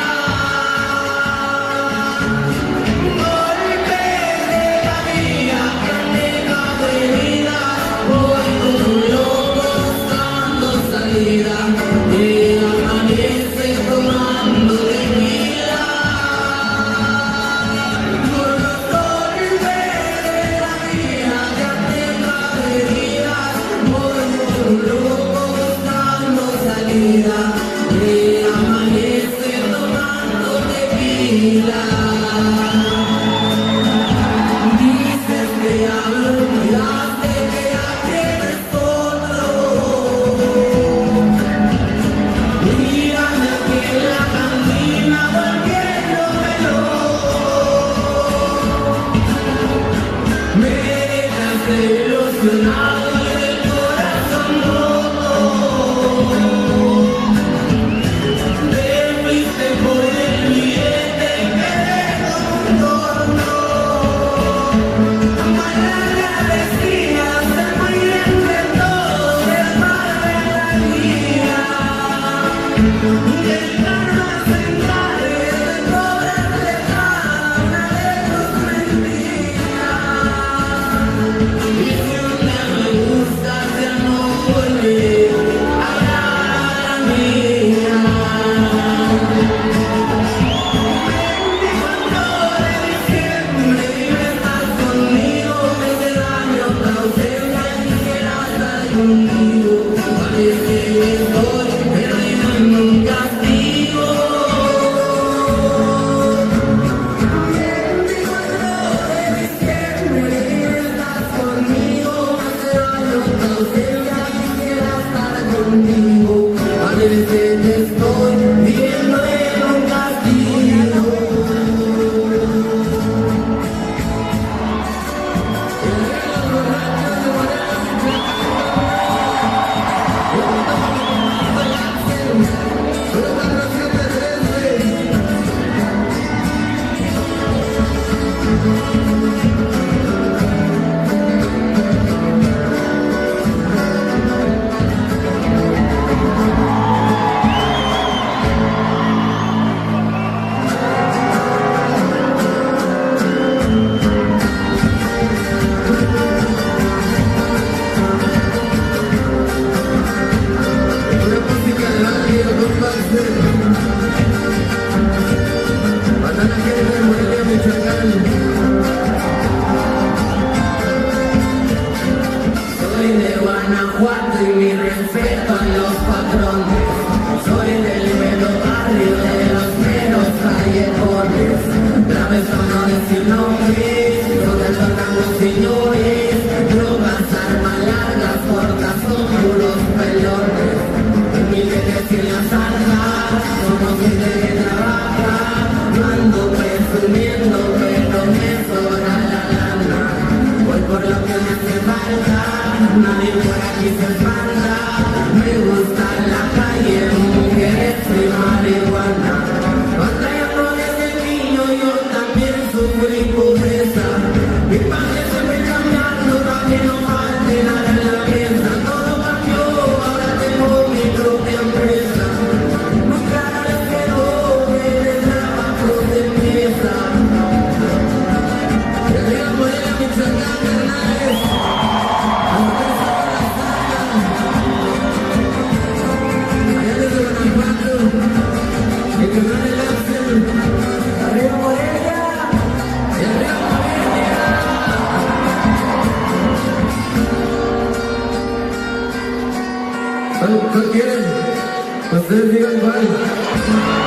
¿Cuál quieren? Ustedes digan cuál.